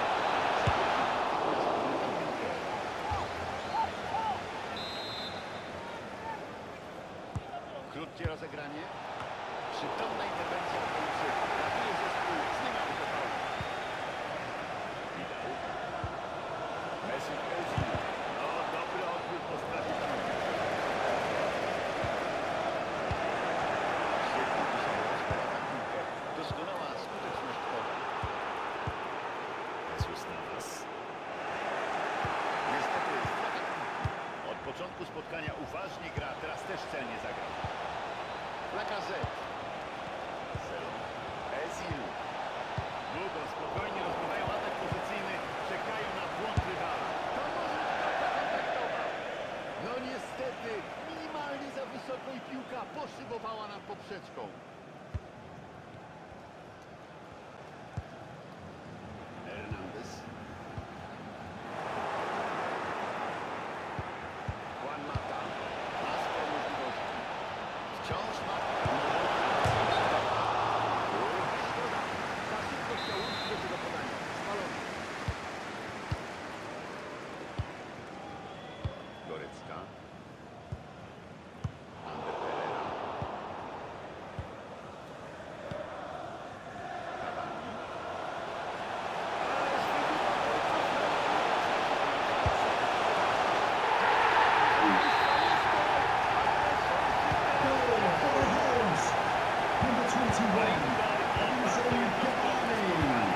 krótkie rozegranie. Przytomna interwencja obrońcy. Ratuje zespół z niemalże faulu. Vidal. Mesut Ozil. No, dobry odbiór po stracie piłki. Świetnie dzisiaj rozprowadza piłkę. Doskonała skuteczność podań. Jesus Navas. Niestety strata piłki. Od początku spotkania uważnie gra, teraz też celnie zagrał. Lacazette. Ezil. Długo, spokojnie rozgrywają atak pozycyjny, czekają na błąd rywala. To może kontaktował. No niestety, minimalnie za wysoko i piłka poszybowała nad poprzeczką. Hernandez. Juan Mata. Ma swoje możliwości. Wciąż ma... Szkoda. Za szybko chciał użyć do tego podania. Spalony. Goretzka. Ander Pereira. Cavani. Goal for the host. Number 21, Edinson Cavani.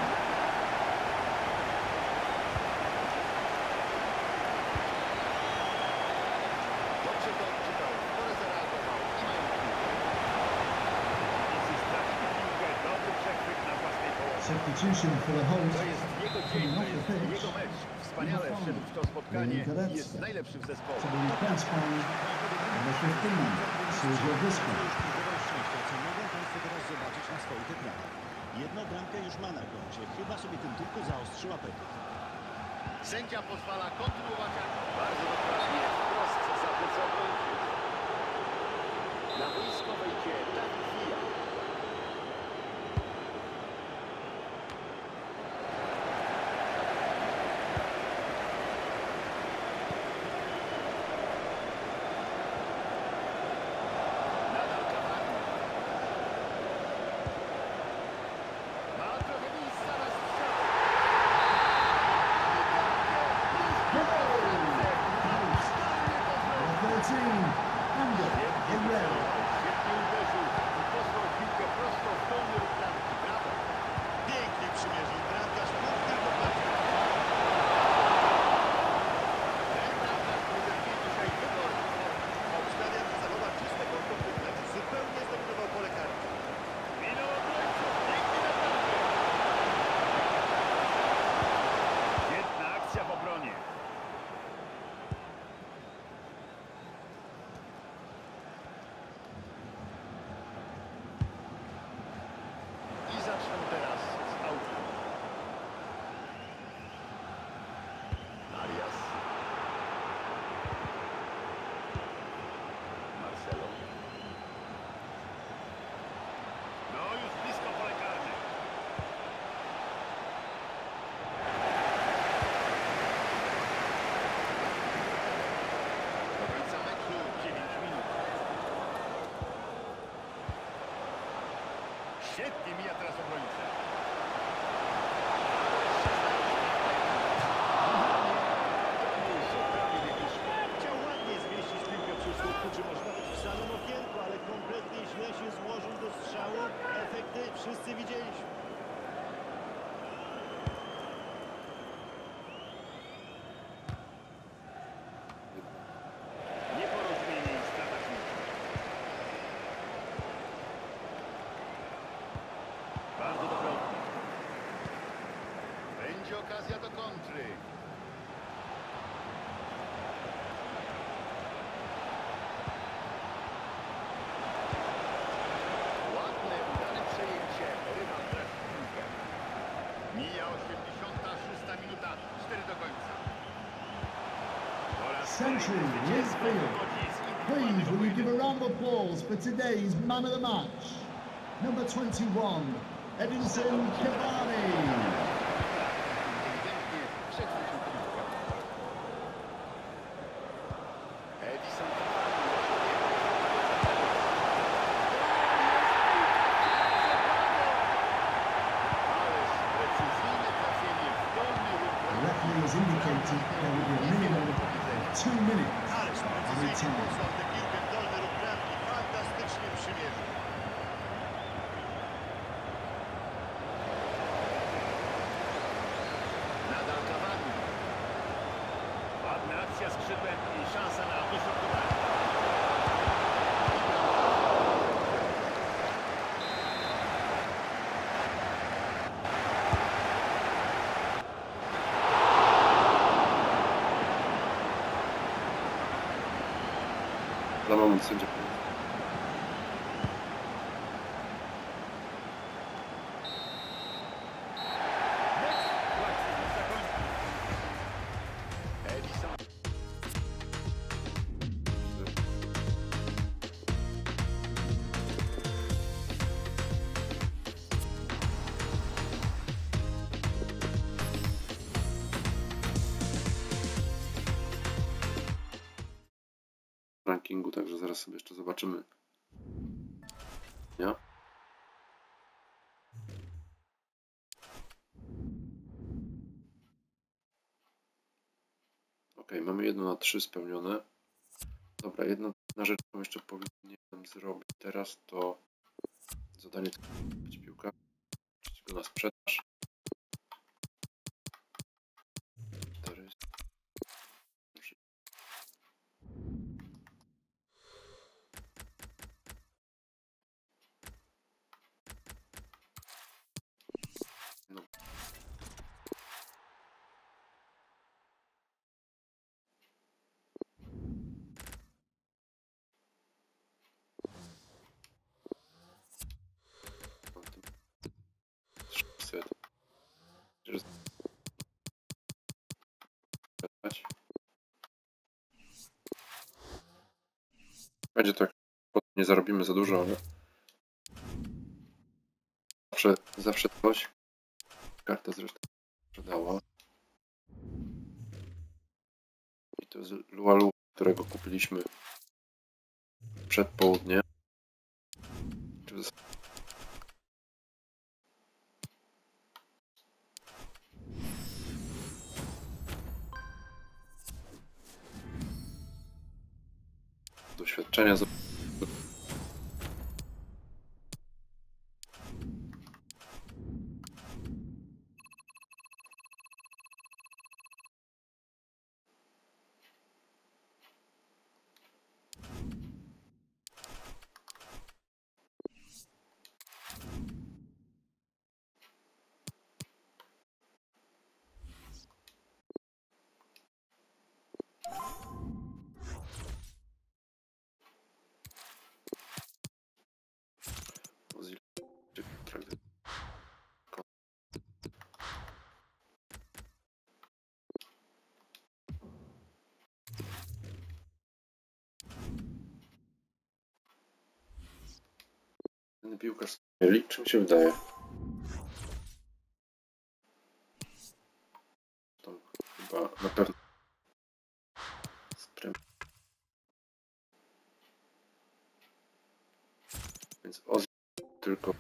Dobrze to odczytał. Pole zareagował. I mają piłkę. Jeśli stracili piłkę, dobry przechwyt na własnej połowie. Substitution for the To host. jest Jego dzień to jest jego mecz. Wspaniale wszedł w to spotkanie i jest najlepszy w zespole. To be replaced by number 15, Sergio Busquets. szczęścia, co mogą Państwo teraz zobaczyć na swoich ekranach. Jedną bramkę już ma na koncie. Chyba sobie tym tylko zaostrzył apetyt. Sędzia pozwala kontynuować akcję. Bardzo dokładnie wprost za plecy obrońców. Na boisko wejdzie Dawid Villa. Nadal Cavani. Ma trochę miejsca na strzał. Number 13, Ander Herrera. Świetnie uderzył i posłał piłkę prosto w dolny róg bramki. Brawo! Pięknie przymierzył bramkarz, mógł tylko patrzeć. Ten bramkarz prezentuje dzisiaj wyborny. Obstawia, że zachowa czyste konto w tym meczu. Zupełnie zdominował pole karne. Minął obrońców. Pięknie na bramkę. Świetna akcja w obronie. I zaczną teraz z autu. Arias. Marcelo. No już blisko pole karne. Do końca meczu 9 minut. Świetnie mija teraz obrońcę. Chciał ładnie zmieścić piłkę przy słupku, czy może nawet w samym okienku, ale kompletnie źle się złożył do strzału. Efekty wszyscy widzieliśmy. Nieporozumienie i strata piłki. Bardzo dobrotnie. Będzie okazja do kontry. Ładne, udane przejęcie. Rywal traci piłkę. Mija 86 minuta. 4 do końca. Po raz Century, kolejny Liz zwycięstwo Field. wychodzi z Please, indywidualnego will you give a pojedynku. round of applause for today's man of the match? Number 21, Edinson Cavani. Ewidentnie przechwycił piłkę. Edison Ależ precyzyjne trafienie w dolny róg The bramki. referee has indicated there will be a minimum of 2 minutes Ależ of precyzyjnie time. posłał tę piłkę w dolny róg bramki. Fantastycznie przymierzył. Nadal Cavani. Ładna akcja skrzydłem i szansa na dośrodkowanie. Za moment sędzia powie. Mecz w akcji już zakończył. Edison. W rankingu, także zaraz sobie jeszcze zobaczymy. Nie? Ok, mamy 1 na 3 spełnione. Dobra, jedna rzecz, którą jeszcze powinienem zrobić teraz, to zadanie być piłka, puścić go na sprzedaż. 400. No. Będzie tak, nie zarobimy za dużo, ale zawsze coś. Karta zresztą sprzedała. I to jest Lualu, którego kupiliśmy przed południem. Doświadczenia. Piłkarz czym się wydaje? To chyba na pewno więc Ozzy tylko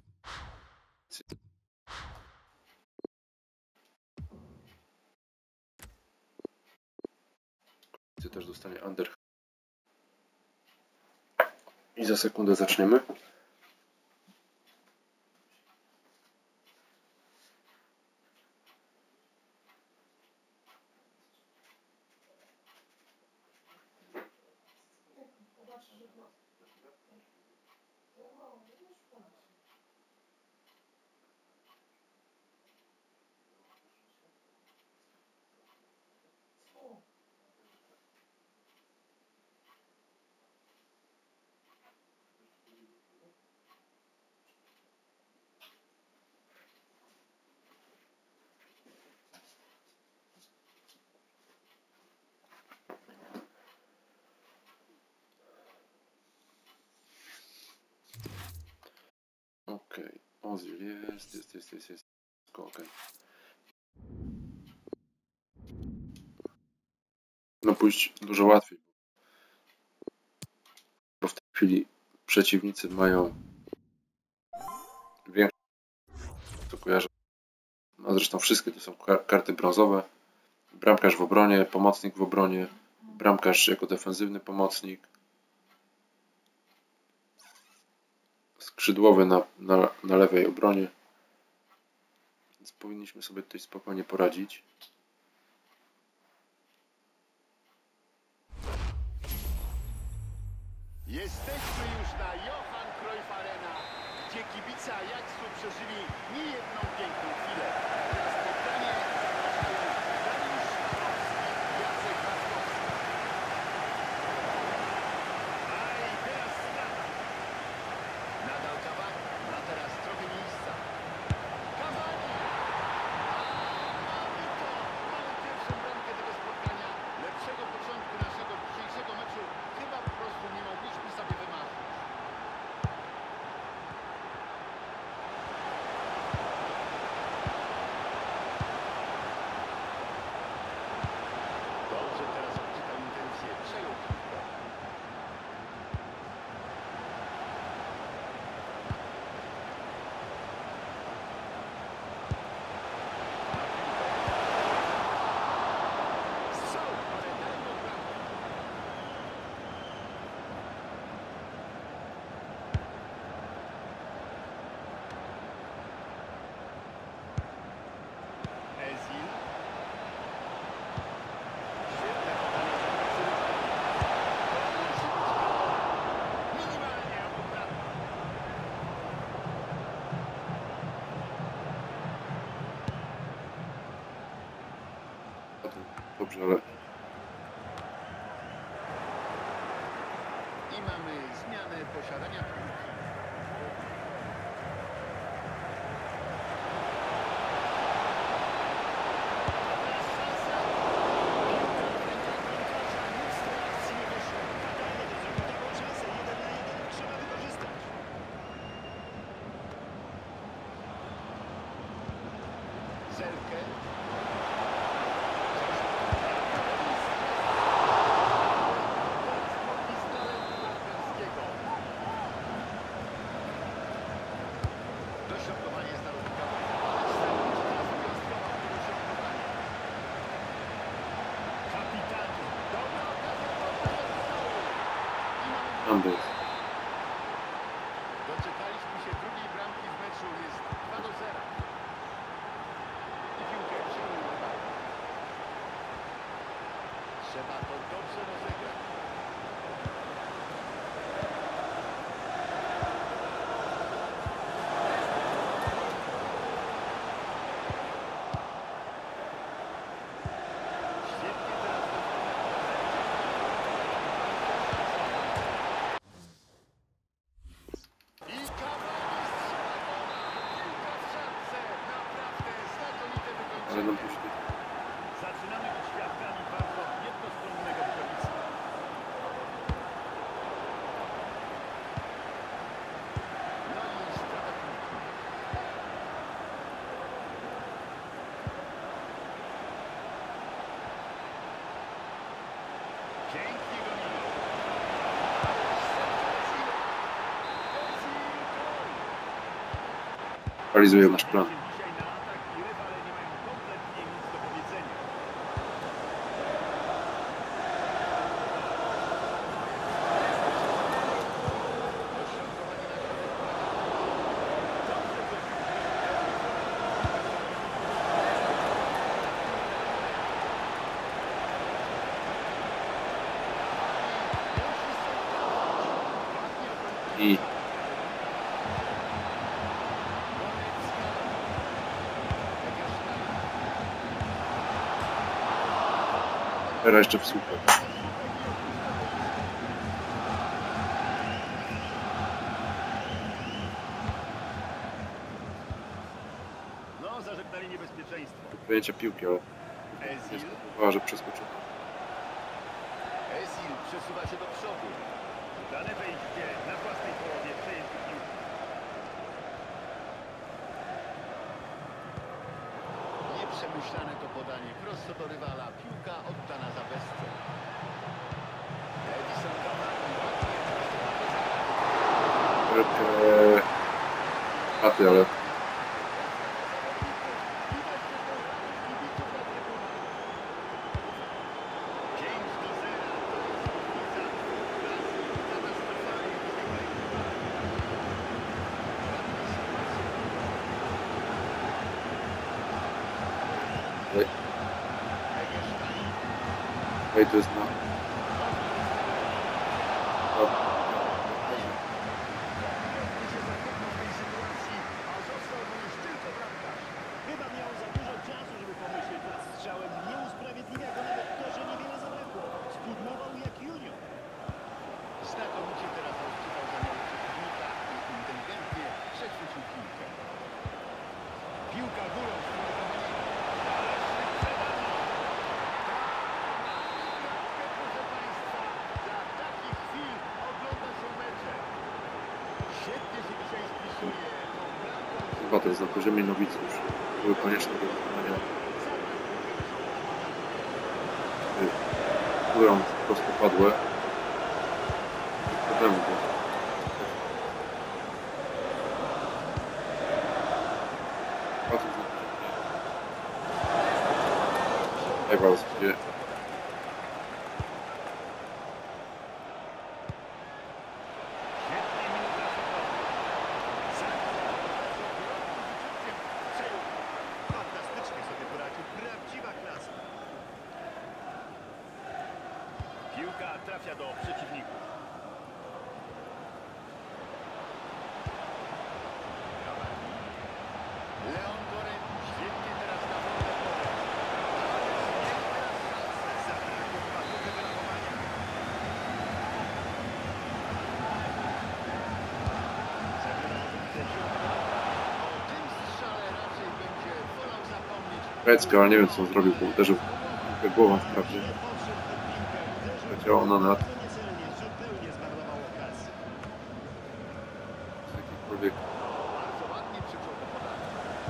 też dostanie under i za sekundę zaczniemy. Okej, Ozil jest. Okej. No pójść dużo łatwiej. Bo w tej chwili przeciwnicy mają większe, co kojarzę. No zresztą wszystkie to są karty brązowe. Bramkarz w obronie, pomocnik w obronie, bramkarz jako defensywny pomocnik, skrzydłowy na lewej obronie. Więc powinniśmy sobie tutaj spokojnie poradzić. Jesteśmy już na Johan Cruyff Arena, gdzie kibice Ajaxu przeżyli niejedną piękną chwilę. Na spotkanie zapraszają Dariusz Szafowski, Jacek Waskowski. A i teraz strata. Nadal Cavani, ma teraz trochę miejsca. Cavani! Mamy to! Mamy pierwszą bramkę tego spotkania. Lepszego początku naszego dzisiejszego meczu chyba po prostu nie mogliśmy sobie wymarzyć. Dobrze teraz odczytał intencję. Przejął piłkę. Strzał, ale dajmy bramkę. Ezil. Świetne podanie minimalnie obok bramki. Dobrze, ale I mamy zmianę posiadania piłki. Teraz szansa. Piłka w rękach bramkarza. Nic z tej akcji nie wyszło. Fatalnie to zrobił taką szansę, Tam był. Doczekaliśmy się drugiej bramki w meczu. Jest 2-0. I piłkę przyjął rywal. Trzeba to dobrze rozegrać. Świetnie teraz I Cavani strzela gola. Piłka w siatce. Naprawdę znakomite Ale no wykończenie. później. Zaczynamy być świadkami bardzo jednostronnego wykończenia. No i strata piłki. Pięknie gonimy. Realizuje nasz plan. Dzisiaj na atak i rywale nie mają kompletnie nic do powiedzenia. I teraz jeszcze w słupek. No, zażegnali niebezpieczeństwo. Przejęcie piłki, ale nie Ezil. spowodowała, że przeskoczył. Ezil przesuwa się do przodu. Dane wejście na własnej połowie przejęcie piłki. Nieprzemyślane to podanie prosto do rywala. Piłka oddana za bezcel. Edison Cavani ładnie Troszkę paty, ale to jest na... Chyba miał za dużo czasu, żeby pomyśleć nad strzałem. Nie usprawiedliwia go nawet to, że niewiele zabrakło. Spudnował jak junior. Znakomicie teraz odczytał zamiar przeciwnika i inteligentnie przechwycił piłkę. Piłka górą. Proszę Państwa, dla takich chwil ogląda się mecze. Świetnie się dzisiaj spisuje. Tą bramką Chyba to jest na poziomie nowicy już. Były konieczne do wykonania. Które po prostu padły. Problemu było. Patrz na poziomie. Rivals, gdzie Świetnie minuta fantastycznie sobie poradził. Prawdziwa klasa. Piłka trafia do przeciwników. Leon Goretzka świetnie teraz na wolne pole. Jest teraz szansa. Zabrakło chyba trochę wyrachowania. O tym strzale raczej będzie wolał zapomnieć. Goretzka, ale nie wiem co on zrobił, bo uderzył piłkę głową wprawdzie. Leciała ona nad Niecelnie, zupełnie zmarnował okazję. jakikolwiek. Bardzo ładnie przyczuł to podanie.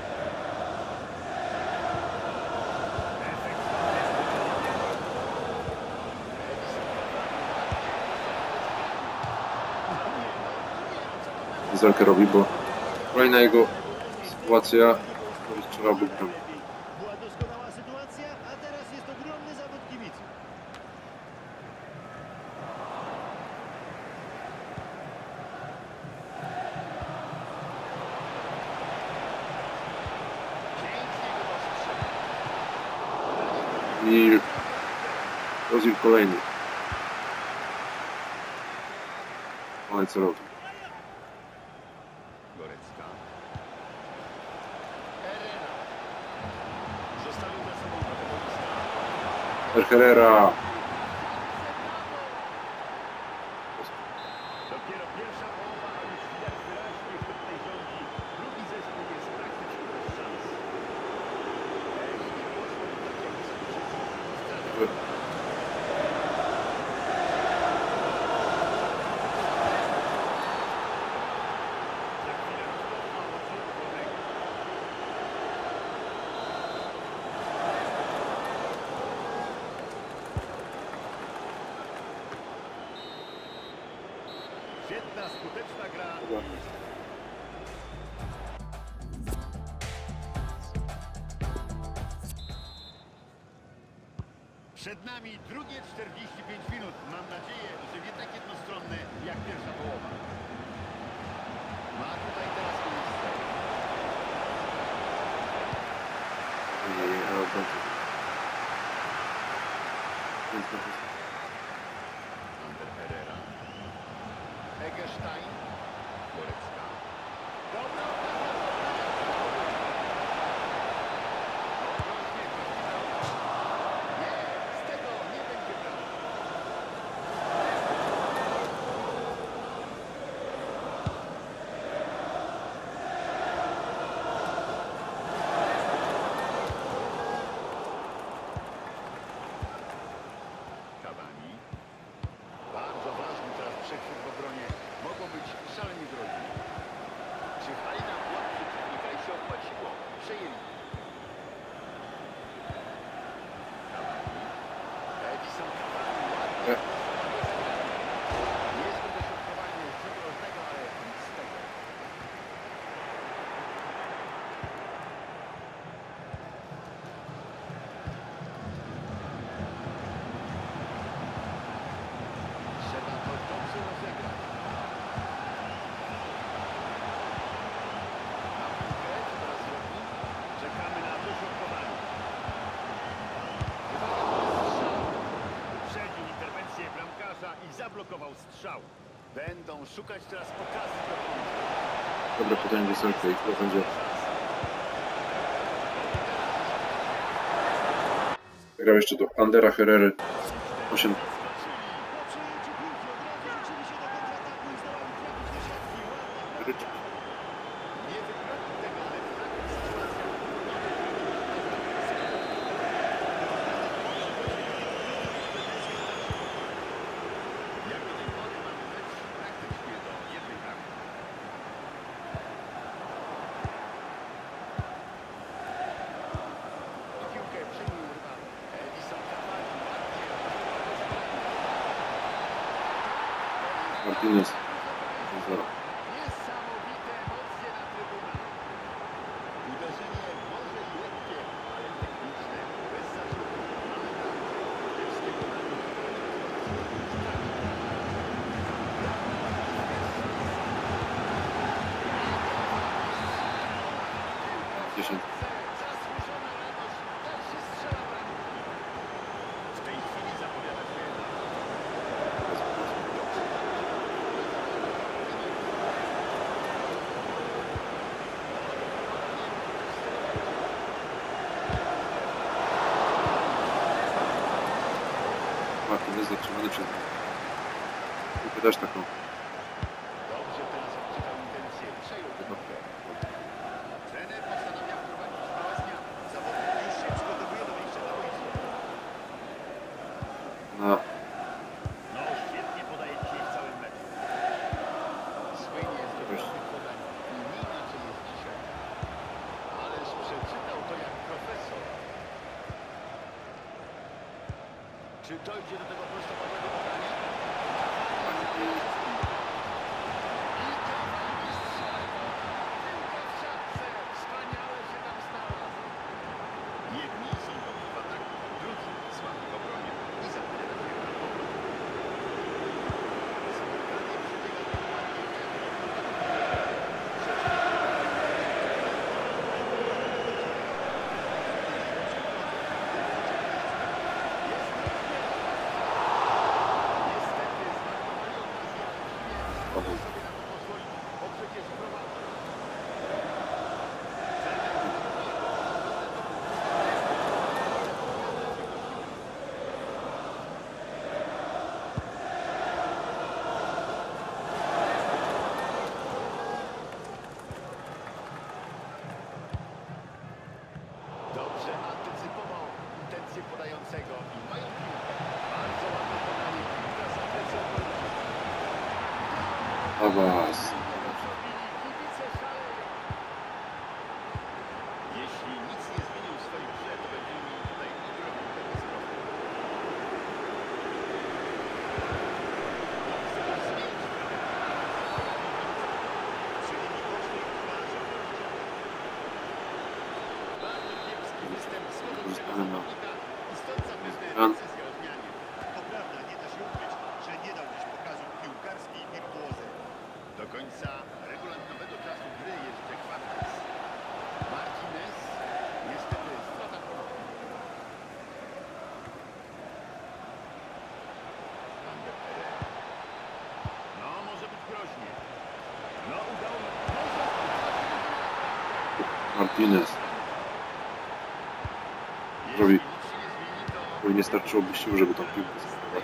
Zelkę robi, bo kolejna jego sytuacja, który strzelał był bramkę. Była doskonała sytuacja, a teraz jest ogromny zawód kibiców. I Ozil kolejny. Koniec roku. Gorecka. Herrera. Zostawił za sobą protagonista. Herrera. Dopiero pierwsza połowa, a już widać wyraźnie, kto tutaj rządzi. Drugi zespół jest praktycznie bez szans. Jeśli poszło to tak jak słyszę, za chwilę rozpoczną od rzutu wolnego. Świetna, skuteczna gra. Przed nami drugie 45 minut. Mam nadzieję, że nie tak jednostronne jak pierwsza połowa. Ma tutaj teraz miejsce. Ander Herrera. Eggestein. Gorecka. Dobra okazja. Nie, z tego nie będzie brał. Cavani. Bardzo ważny teraz przechwyt w obronie. Mogło być szalenie groźnie. Czyhali na błąd przeciwnika i się opłaciło. Przejęli. Cavani. Edison Cavani ładnie. Niezłe dośrodkowanie z rzutu rożnego, ale nic z tego. Trzeba to dobrze rozegrać. Na piłkę, co teraz robi? Czekamy na dośrodkowanie. Wyprzedził interwencję bramkarza i zablokował strzał. Będą szukać teraz okazji do końca. Dobre pytanie wysokie i to będzie. Grał jeszcze do Andera Herrery. 8. Po przejęciu piłki od razu rzucili się do kontrataku i zdołali trafić do siatki. Ładna Nie wygrali tego, ale w takich sytuacjach jak do tej pory mamy mecz praktycznie do jednej bramki. I piłkę przyjmuje rywal. Edison Cavani ładnie. Martinez. 0. Niesamowite emocje na trybunach. Uderzenie może i lekkie, ale techniczne, bez zarzutu. Mamy bramkę. Lecz z tego zasłużona radość. Dalszy strzela bramki. W tej chwili zapowiada się Martinez zatrzymany przez mnie. Tylko też taką. dobrze teraz odczytał intencje. Przejął piłkę. Trener postanawia wprowadzić małe zmiany. Zawodnik już się przygotowuje do wejścia na boisko. Na No, świetnie podaje dzisiaj w całym meczu. Słynie z dobrych podań i nie inaczej jest dzisiaj. Ależ przeczytał to jak profesor. Czy dojdzie do tego prostopadłego podania? I Cavani strzela. Piłka w siatce. Wspaniale się tam znalazł. Jedni są dobrzy w ataku, drudzy słabi w obronie. I zapowiada się gra powrotu. Spotkanie przebiega dokładnie Awas. Jeśli nic nie zmienił w swojej grze, to będziemy mieli tutaj ogromną katastrofę. Zaraz zmienić trochę. Czyli widocznie plaże Bardzo kiepski występ schodzącego Zostałem na- zawodnika i stąd zapewne Jan. decyzja o zmianie. To prawda, nie da się ukryć, że nie dał dziś pokazu piłkarskiej wirtuozy. Do końca regulaminowego czasu gry jeszcze kwadrans. Martinez, niestety strata ponowna. Ander Pereira. No, może być groźnie. No, udało mu się. Martinez. Jeśli Robi. nic się nie zmieni, to... Nie starczyłoby sił, żeby tą piłkę zastosować.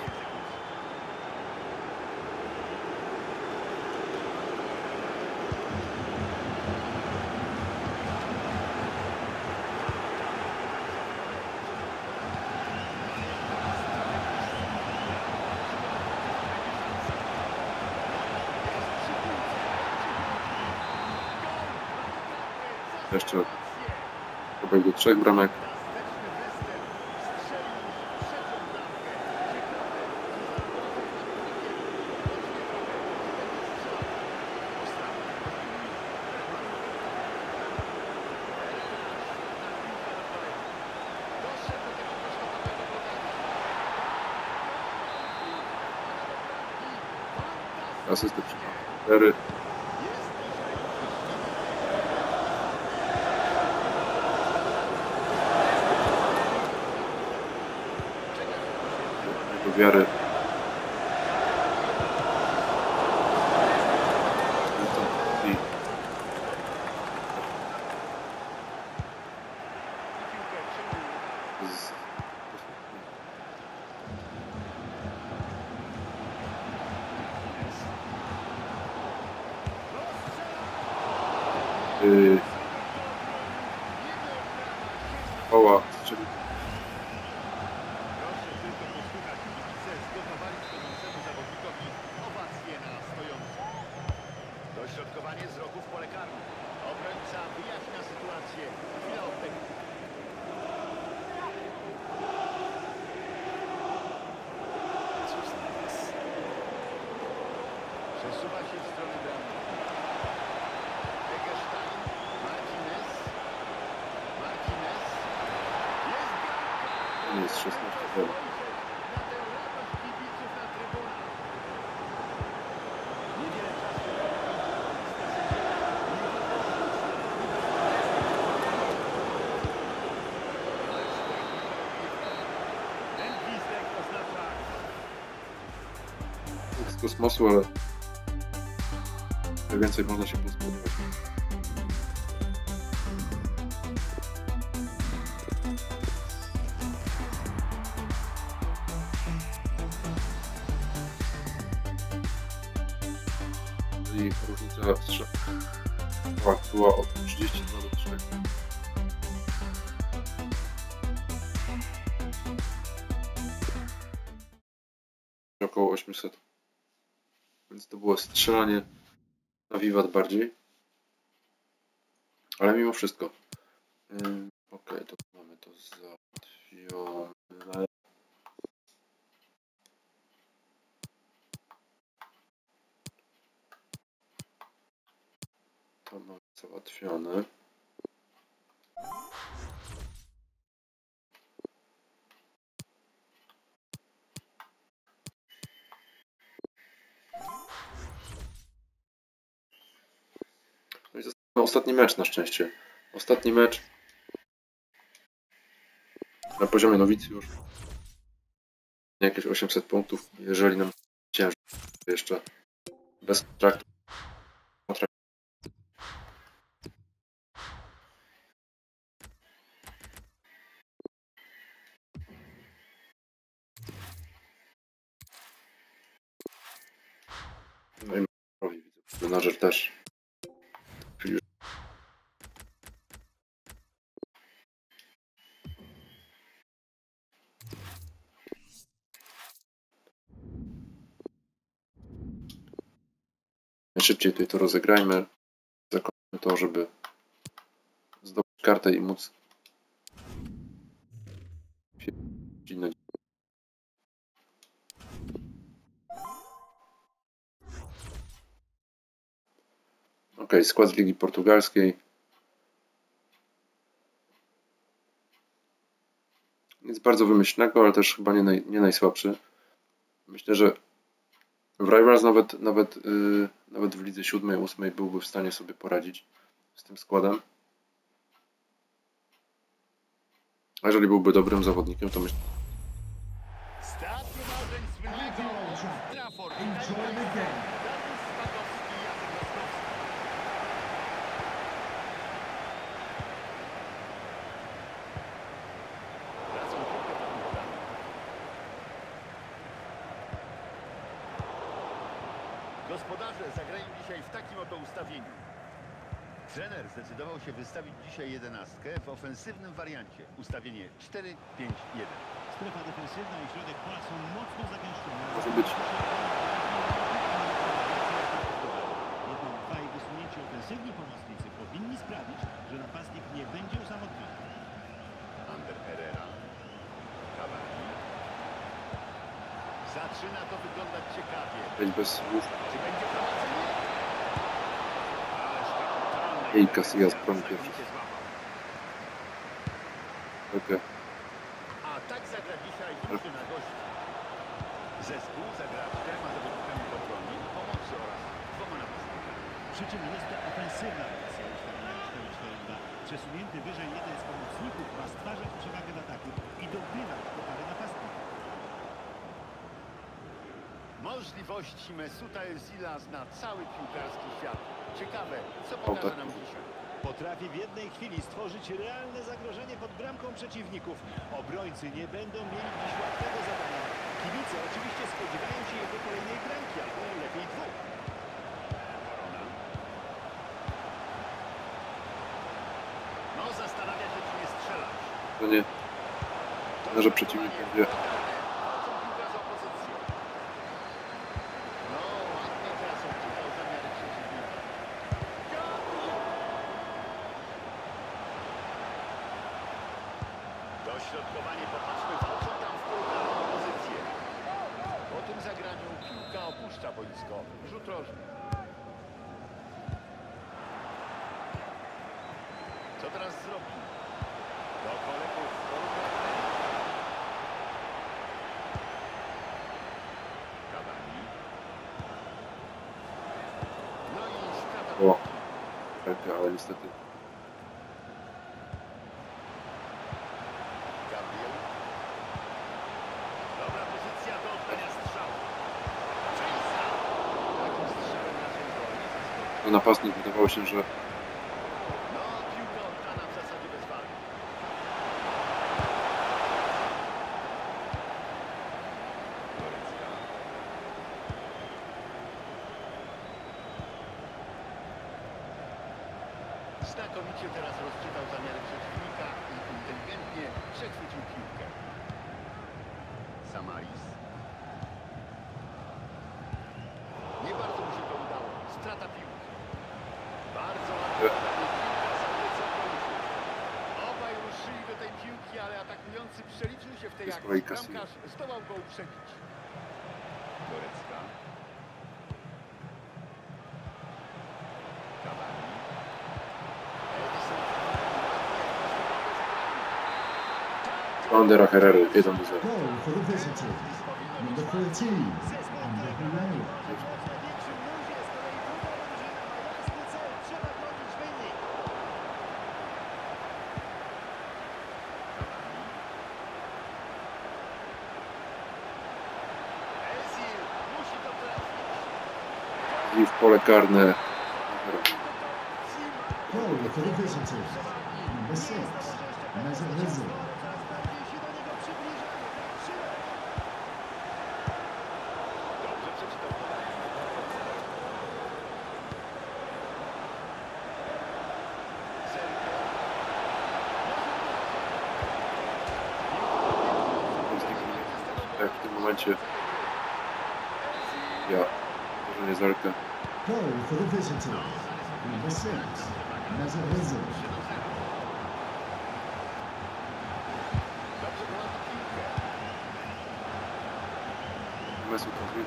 Jeszcze obaj do 3 bramek. Asysty przy 4. Do wiary. I z... Oła strzelił. Proszę tylko posłuchać, kibice zgotowali stojącemu zawodnikowi owację na stojąco. Dośrodkowanie z rogu w pole karne. Obrońca wyjaśnia sytuację. Chwila oddechu. Cóż teraz? Przesuwa się w stronę bramy. Eggestein, Martinez. Martinez. Jest bramka! Nie jest 16 0. Na tę radość kibiców na trybunach. Niewiele czasu. Ten gwizdek oznacza Z kosmosu, ale najwięcej można się spodziewać. I różnica była od 32 do 3. Około 800. Więc to było strzelanie na wiwat bardziej. Ale mimo wszystko. Ok, to mamy to załatwione. To mamy załatwione. No i został ostatni mecz na szczęście. Ostatni mecz na poziomie nowicjusz. Jakieś 800 punktów, jeżeli nam ciężko jeszcze bez kontraktu. No i menadżer też. Czyli już Szybciej tutaj to rozegrajmy. Zakończmy to, żeby zdobyć kartę i móc Ok, skład z Ligi Portugalskiej. Nic bardzo wymyślnego, ale też chyba nie najsłabszy. Myślę, że w Rivals nawet w lidze 7., 8. byłby w stanie sobie poradzić z tym składem. A jeżeli byłby dobrym zawodnikiem, to myślę... Start marzeń słynnego Old Trafford. Enjoy the game. Dariusz Spadowski, Jacek Laskowski. Wracam piłkę pod nogami. Gospodarze zagrają dzisiaj w takim oto ustawieniu. Trener zdecydował się wystawić dzisiaj 11 w ofensywnym wariancie. Ustawienie 4-5-1. Strefa defensywna i środek pola są mocno zagęszczone. Może być. Jednak dwaj wysunięci ofensywni pomocnicy powinni sprawić, że napastnik nie będzie osamotniony. Ander Herrera. Cavani. Zaczyna to wyglądać ciekawie. Być bez słów. Czy będzie prowadzenie? Ależ kapitalna I interwencja. Casillas broni pierwszy. Znakomicie złapał. Okay. A tak zagra dzisiaj drużyna gości. Zespół zagra 4 zawodnikami w obronie, pomocy oraz 2 napastnikami. Przy czym jest to ofensywna wersja ustawienia 4-4-2. Przesunięty wyżej jeden z pomocników ma stwarzać przewagę w ataku i dopywać do pary napastnika. Możliwości Mesuta Özila zna cały piłkarski świat. Ciekawe, co pokaże nam dzisiaj. Potrafi w jednej chwili stworzyć realne zagrożenie pod bramką przeciwników. Obrońcy nie będą mieli dziś łatwego zadania. Kibice oczywiście spodziewają się jego kolejnej bramki, albo lepiej 2. No, zastanawia się, czy nie strzelać. To nie. Że przeciwnik będzie. Wchodzą piłka z opozycji. No, ładnie teraz odczytał zamiary przeciwnika. Dośrodkowanie, popatrzmy, walczą tam w polu karną pozycję. Po tym zagraniu piłka opuszcza boisko. Rzut rożny. Co teraz zrobi? Do kolegów w polu karnym. Cavani. No i strata. O. Tak, ale niestety. Gabriel. Dobra pozycja do oddania strzału. Częsta. Takim strzałem raczej go nie zaskoczy. Napastnik wydawało się, że No, piłka oddana w zasadzie bez walki. Gorecka. Znakomicie teraz rozczytał zamiary przeciwnika i inteligentnie przechwycił piłkę. Samaris. Nie bardzo mu się to udało. Strata piłki. Bardzo ładnie podanie. Piłka za plecą kończy. Obaj ruszyli do tej piłki, ale atakujący przeliczył się w tej Jest akcji. kolejka Casillas. Bramkarz zdołał go uprzedzić. Gorecka. Cavani. Edison. Andera Herrery 1-0. Goal for the visitors. Number 13, Ander Herrera. Na większym luzie z kolei druga drużyna ma jasny cel. Trzeba bronić wynik. Özil musi to trafić. I w pole karne. Goal for the visitors. Number 6, Mesut Özil. Coraz bardziej się do niego przybliżamy. Patrzymy. Dobrze przeczytał podanie. Sergio. Tak, w tym momencie ja może nie zerkę. Goal for the visitors. Number 6, Mazareza. Dobrze prowadzi piłkę. Mesut Ozil.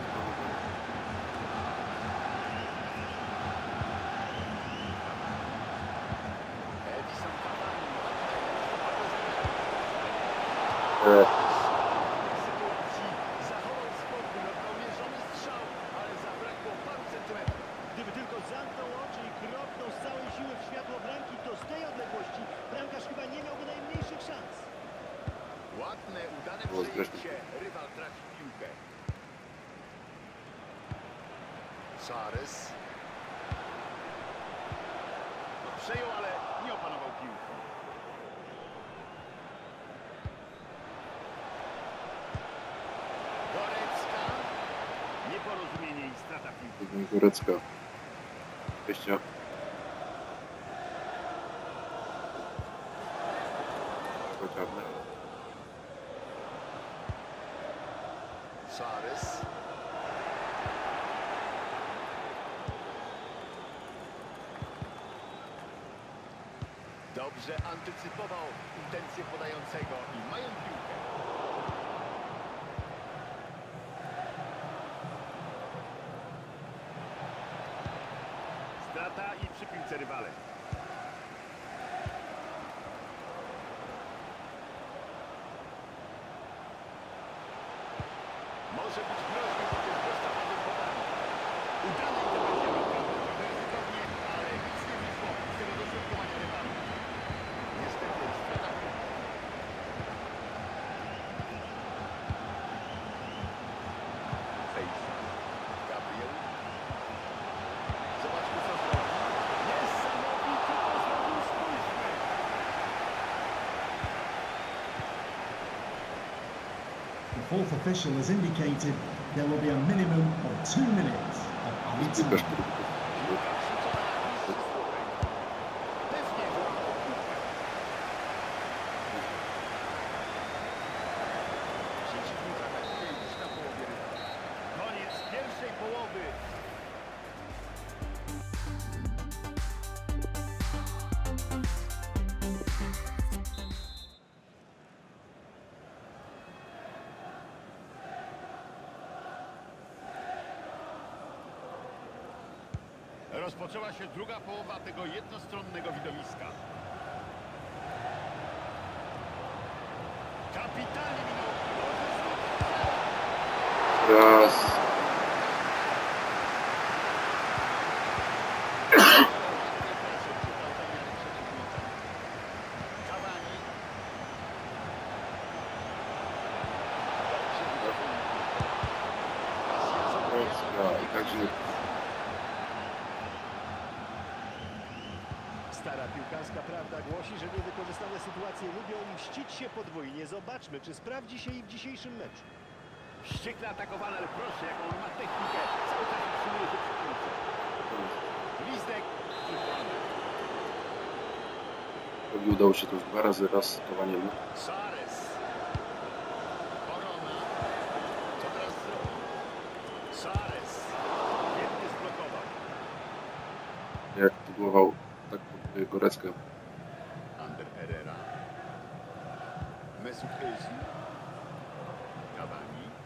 Edison Cavani. Sytuacji zachował spokój, oddał mierzony strzał, ale zabrakło paru centymetrów. Gdyby tylko zamknął oczy i kropnął z całej siły w światło bramki, to z tej odległości bramkarz chyba nie miałby najmniejszych szans. Ładne, udane Było przejęcie. Rywal traci piłkę. Suarez. No, przejął, ale nie opanował piłkę. Gorecka. Nieporozumienie i strata piłki. Gorecka. Wejścia. Czarne. Suarez. Dobrze antycypował intencje podającego i mają piłkę. Strata i przy piłce rywale. Może być groźny po tym prostawowym podaniu. Udana interwencja bramkarza. Trochę ryzykownie, ale nic nie wyszło z tego dośrodkowania rywala. Niestety strata piłki. Fejsa. Gabriel. Zobaczmy, co zrobi. Niesamowity to zrobił, spójrzmy. The fourth official has indicated there will be a minimum of 2 minutes of added Piłkarz, time. który Piłka wrzucona na bliższy słupek. Pewnie wyłapał piłkę. Przeciwnika atakuje już na połowie rywala. Koniec pierwszej połowy. Rozpoczęła się druga połowa tego jednostronnego widowiska. Kapitalnie minął. raz. Cavani. I także Stara piłkarska prawda głosi, że niewykorzystane sytuacje lubią mścić się podwójnie. Zobaczmy, czy sprawdzi się i w dzisiejszym meczu. Wściekle atakowany, ale proszę, jaką on ma technikę. Cały czas utrzymuje się przy piłce. Gwizdek. udało się to już 2 razy, raz Cavaniemu. Suarez. Corona. Co teraz zrobi? Suarez. Świetnie zblokował. Jak podgłował tak Goreckę. Ander Herrera. Mesut Özil. Cavani.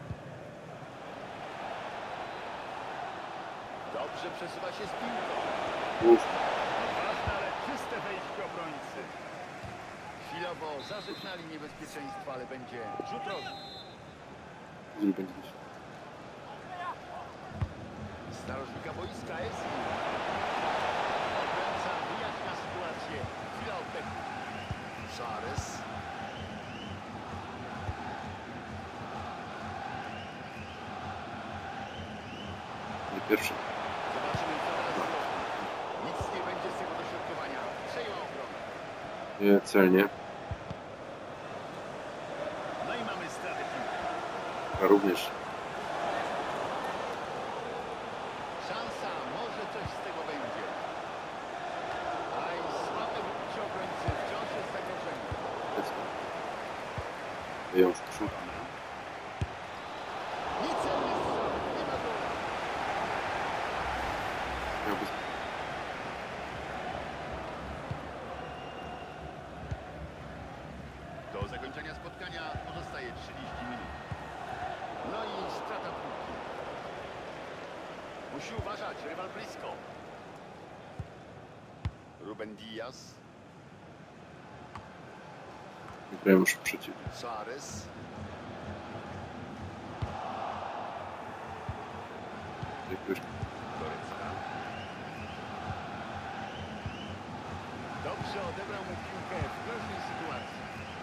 Dobrze przesuwa się z piłką. Ważne, ale czyste wejście obrońcy. Chwilowo zażegnali niebezpieczeństwo, ale będzie rzut rożny. Jeżeli będzie gdzieś. Z narożnika boiska jest. Obrońca wyjaśnia sytuację. Chwila oddechu. Suarez. Nie pierwszy. Zobaczymy, co teraz zrobi. Nic nie będzie z tego dośrodkowania. Przejęła obronę. Nie celnie. No i mamy stratę piłki. A również. Szansa, może coś z tego będzie. Aj, słabe wykrycie obrońcy. Wciąż jest zagrożenie. Wyjął w przód. Niecelny strzał. Nie ma gola. spotkania pozostaje 30 minut. No i strata piłki. Musi uważać, rywal blisko. Ruben Diaz. Grają już przeciwnie. Suarez. Jakiegoś Goretzka. Dobrze odebrał mu piłkę w groźnej sytuacji.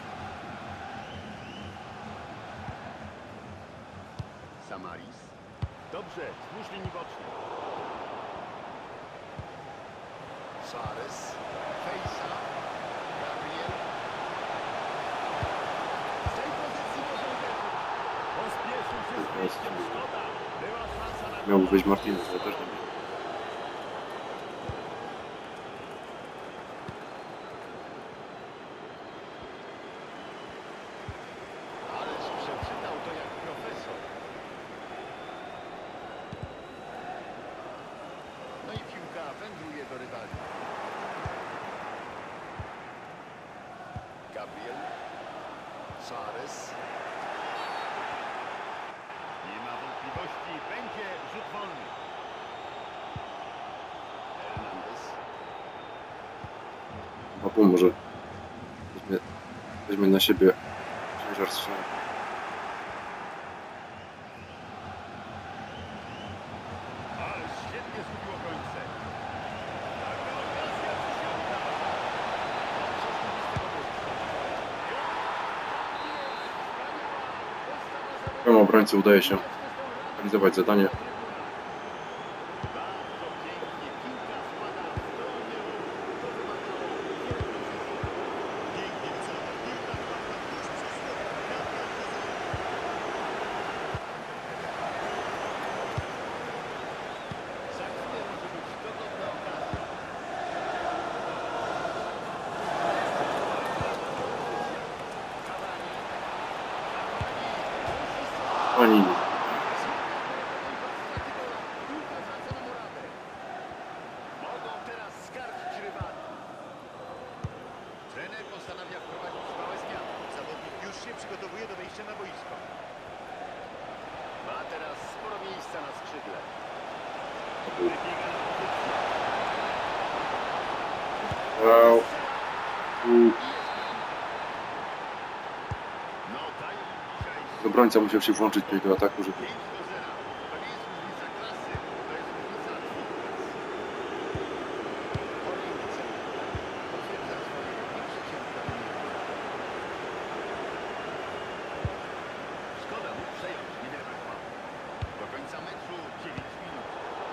Samaris. Dobrze, wzdłuż linii bocznej. Suarez. Fejsa. Gabriel. Z tej pozycji może uderzyć. Pospieszył się z wyjściem. Szkoda. Była szansa na... miał wyjść Martinez, ale też nie wiem. Ależ przeczytał to jak profesor. No i piłka wędruje do rywali. Gabriel. Suarez. Nie ma wątpliwości, będzie rzut wolny. Hernandez. Papu może weźmie na siebie ciężar strzelania. Ale świetnie zgubił obrońcę. Taka okazja ci się udała. Dobrze zgubi z tego miejsca. Temu obrońcy udaje się realizować zadanie. Bardzo pięknie. Piłka wpada w dolny róg. To wymagało wiele precyzji. Pięknie wycelował. Piłka wpadła tuż przez nogi. Naprawdę Za chwilę może być gotowa okazja. Cavani. Oni Piłka wraca na murawę. Mogą teraz skarcić rywali. Trener postanawia wprowadzić małe zmiany. Zawodnik już się przygotowuje do wejścia na boisko. Ma teraz sporo miejsca na skrzydle. Wybiega na pozycję. wow. No daje im dzisiaj Obrońca musiał się włączyć tutaj do ataku, żeby 5-0. To nie jest różnica klasy, to jest różnica dwóch klas. Olińce potwierdza swoje większe cierpienie. Szkoda mógł przejąć, niewiele brakowało. Do końca meczu 9 minut.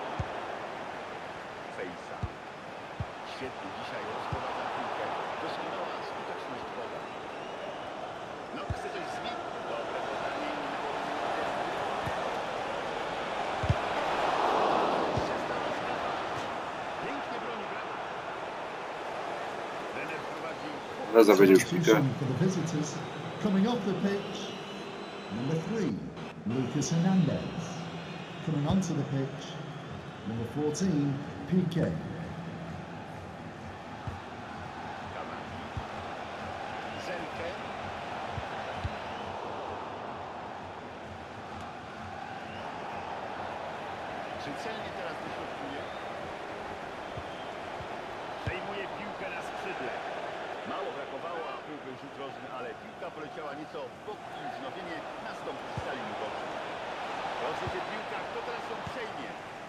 Fejsa. Świetnie dzisiaj rozprowadza piłkę. Doskonała skuteczność podań. No, chce coś zmienić. Dobre podanie i minęło minutę. Jeszcze stała sprawa. Pięknie broni brama. Trener prowadzi. Reza wiedzie już piłkę. Substitution for the visitors. Coming off the pitch, number 3, Lucas Hernandez. Coming onto the pitch, number 14, Piqué. Cavani. Zelkę. Czy celnie teraz dośrodkuje? Przejmuje piłkę na skrzydle. Mało brakowało, a byłby rzut rożny, ale piłka poleciała nieco w bok i wznowienie nastąpi w stali bocznej. Proszę się piłka, kto teraz ją przejmie?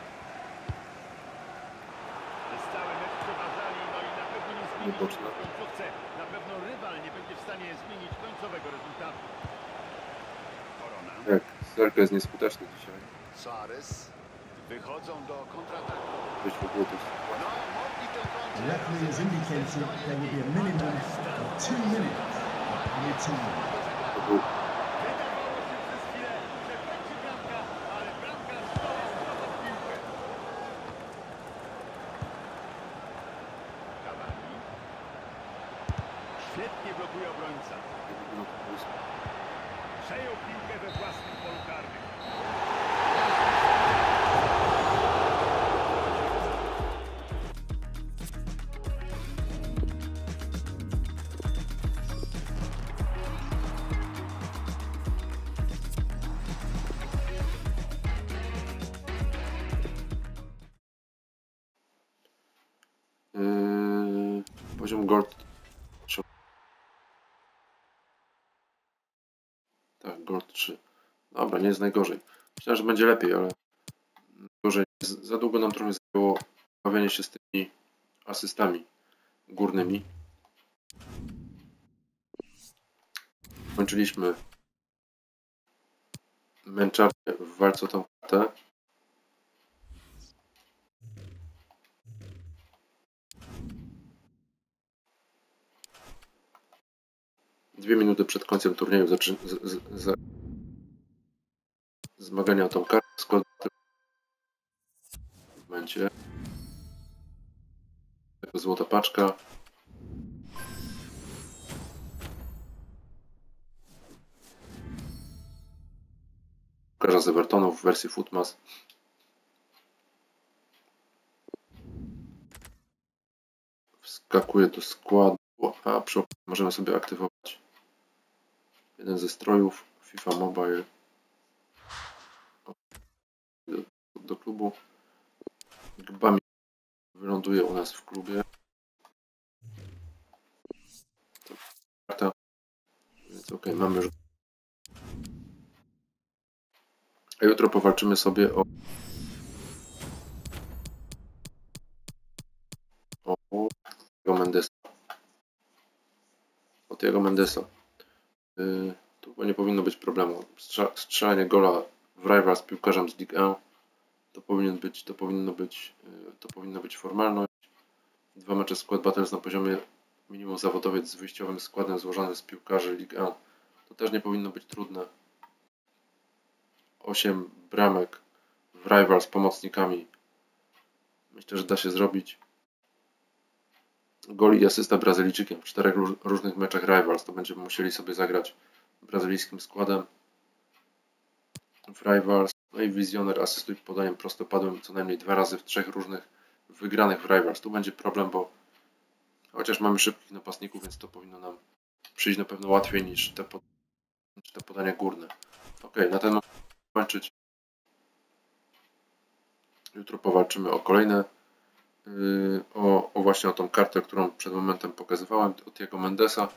Przez cały mecz przeważali, no i na pewno nie zmieni się Boczna. w końcówce. Na pewno rywal nie będzie w stanie zmienić końcowego rezultatu. Korona. Tak, Serka jest nieskuteczny dzisiaj. Suarez. Wychodzą do kontrataku. Coś w ogóle to No, mogli tę kontrę. The referee has indicated there will be a minimum of 2 minutes at any time. to był Wydawało się przez chwilę, że będzie bramka, ale bramka zdołał złapać piłkę. Cavani. Świetnie blokuje obrońca. Przejął piłkę we własnym polu karnym. Poziom Gold. Tak, Gold 3. Dobra, nie jest najgorzej. Myślałem, że będzie lepiej, ale gorzej. Za długo nam trochę zajęło bawienie się z tymi asystami górnymi. Kończyliśmy męczarnię w walce o tą kartę. Dwie minuty przed końcem turnieju zmagania o tą kartę. Skład w momencie. Złota paczka. Piłkarza z Evertonu w wersji Footmas. Wskakuje do składu, a przy okazji możemy sobie aktywować jeden ze strojów FIFA Mobile do klubu. Gbami wyląduje u nas w klubie. Karta. Więc ok, mamy już. A jutro powalczymy sobie o Mendesa. Od jego Mendesa. Tu nie powinno być problemu. Strzelanie gola w Rivals z piłkarzem z Ligue 1 to powinna być formalność. 2 mecze Squad Battles na poziomie minimum zawodowiec z wyjściowym składem złożonym z piłkarzy Ligue 1. To też nie powinno być trudne. 8 bramek w Rivals z pomocnikami. Myślę, że da się zrobić. Gol i asysta Brazylijczykiem w 4 różnych meczach Rivals. To będziemy musieli sobie zagrać brazylijskim składem w Rivals. No i wizjoner asystuj podaniem prostopadłym co najmniej 2 razy w 3 różnych wygranych w Rivals. Tu będzie problem, bo chociaż mamy szybkich napastników, więc to powinno nam przyjść na pewno łatwiej niż te podania górne. Ok, na ten moment kończyć. Jutro powalczymy o kolejne, właśnie o tą kartę, którą przed momentem pokazywałem, od jego Mendesa.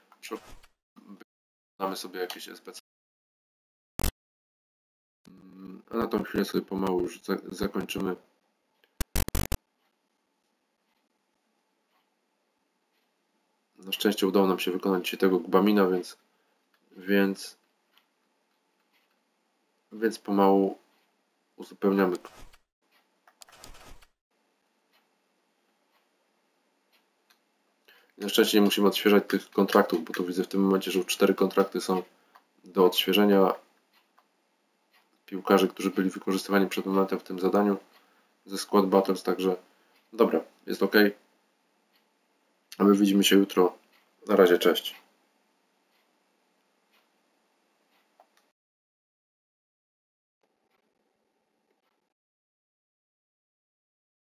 Damy sobie jakieś SBC. A na tą chwilę sobie pomału już zakończymy. Na szczęście udało nam się wykonać dzisiaj tego Gbamina, więc pomału uzupełniamy. Na szczęście nie musimy odświeżać tych kontraktów, bo tu widzę w tym momencie, że już 4 kontrakty są do odświeżenia piłkarzy, którzy byli wykorzystywani przed momentem w tym zadaniu ze Squad Battles, także dobra, jest ok. A my widzimy się jutro. Na razie, cześć.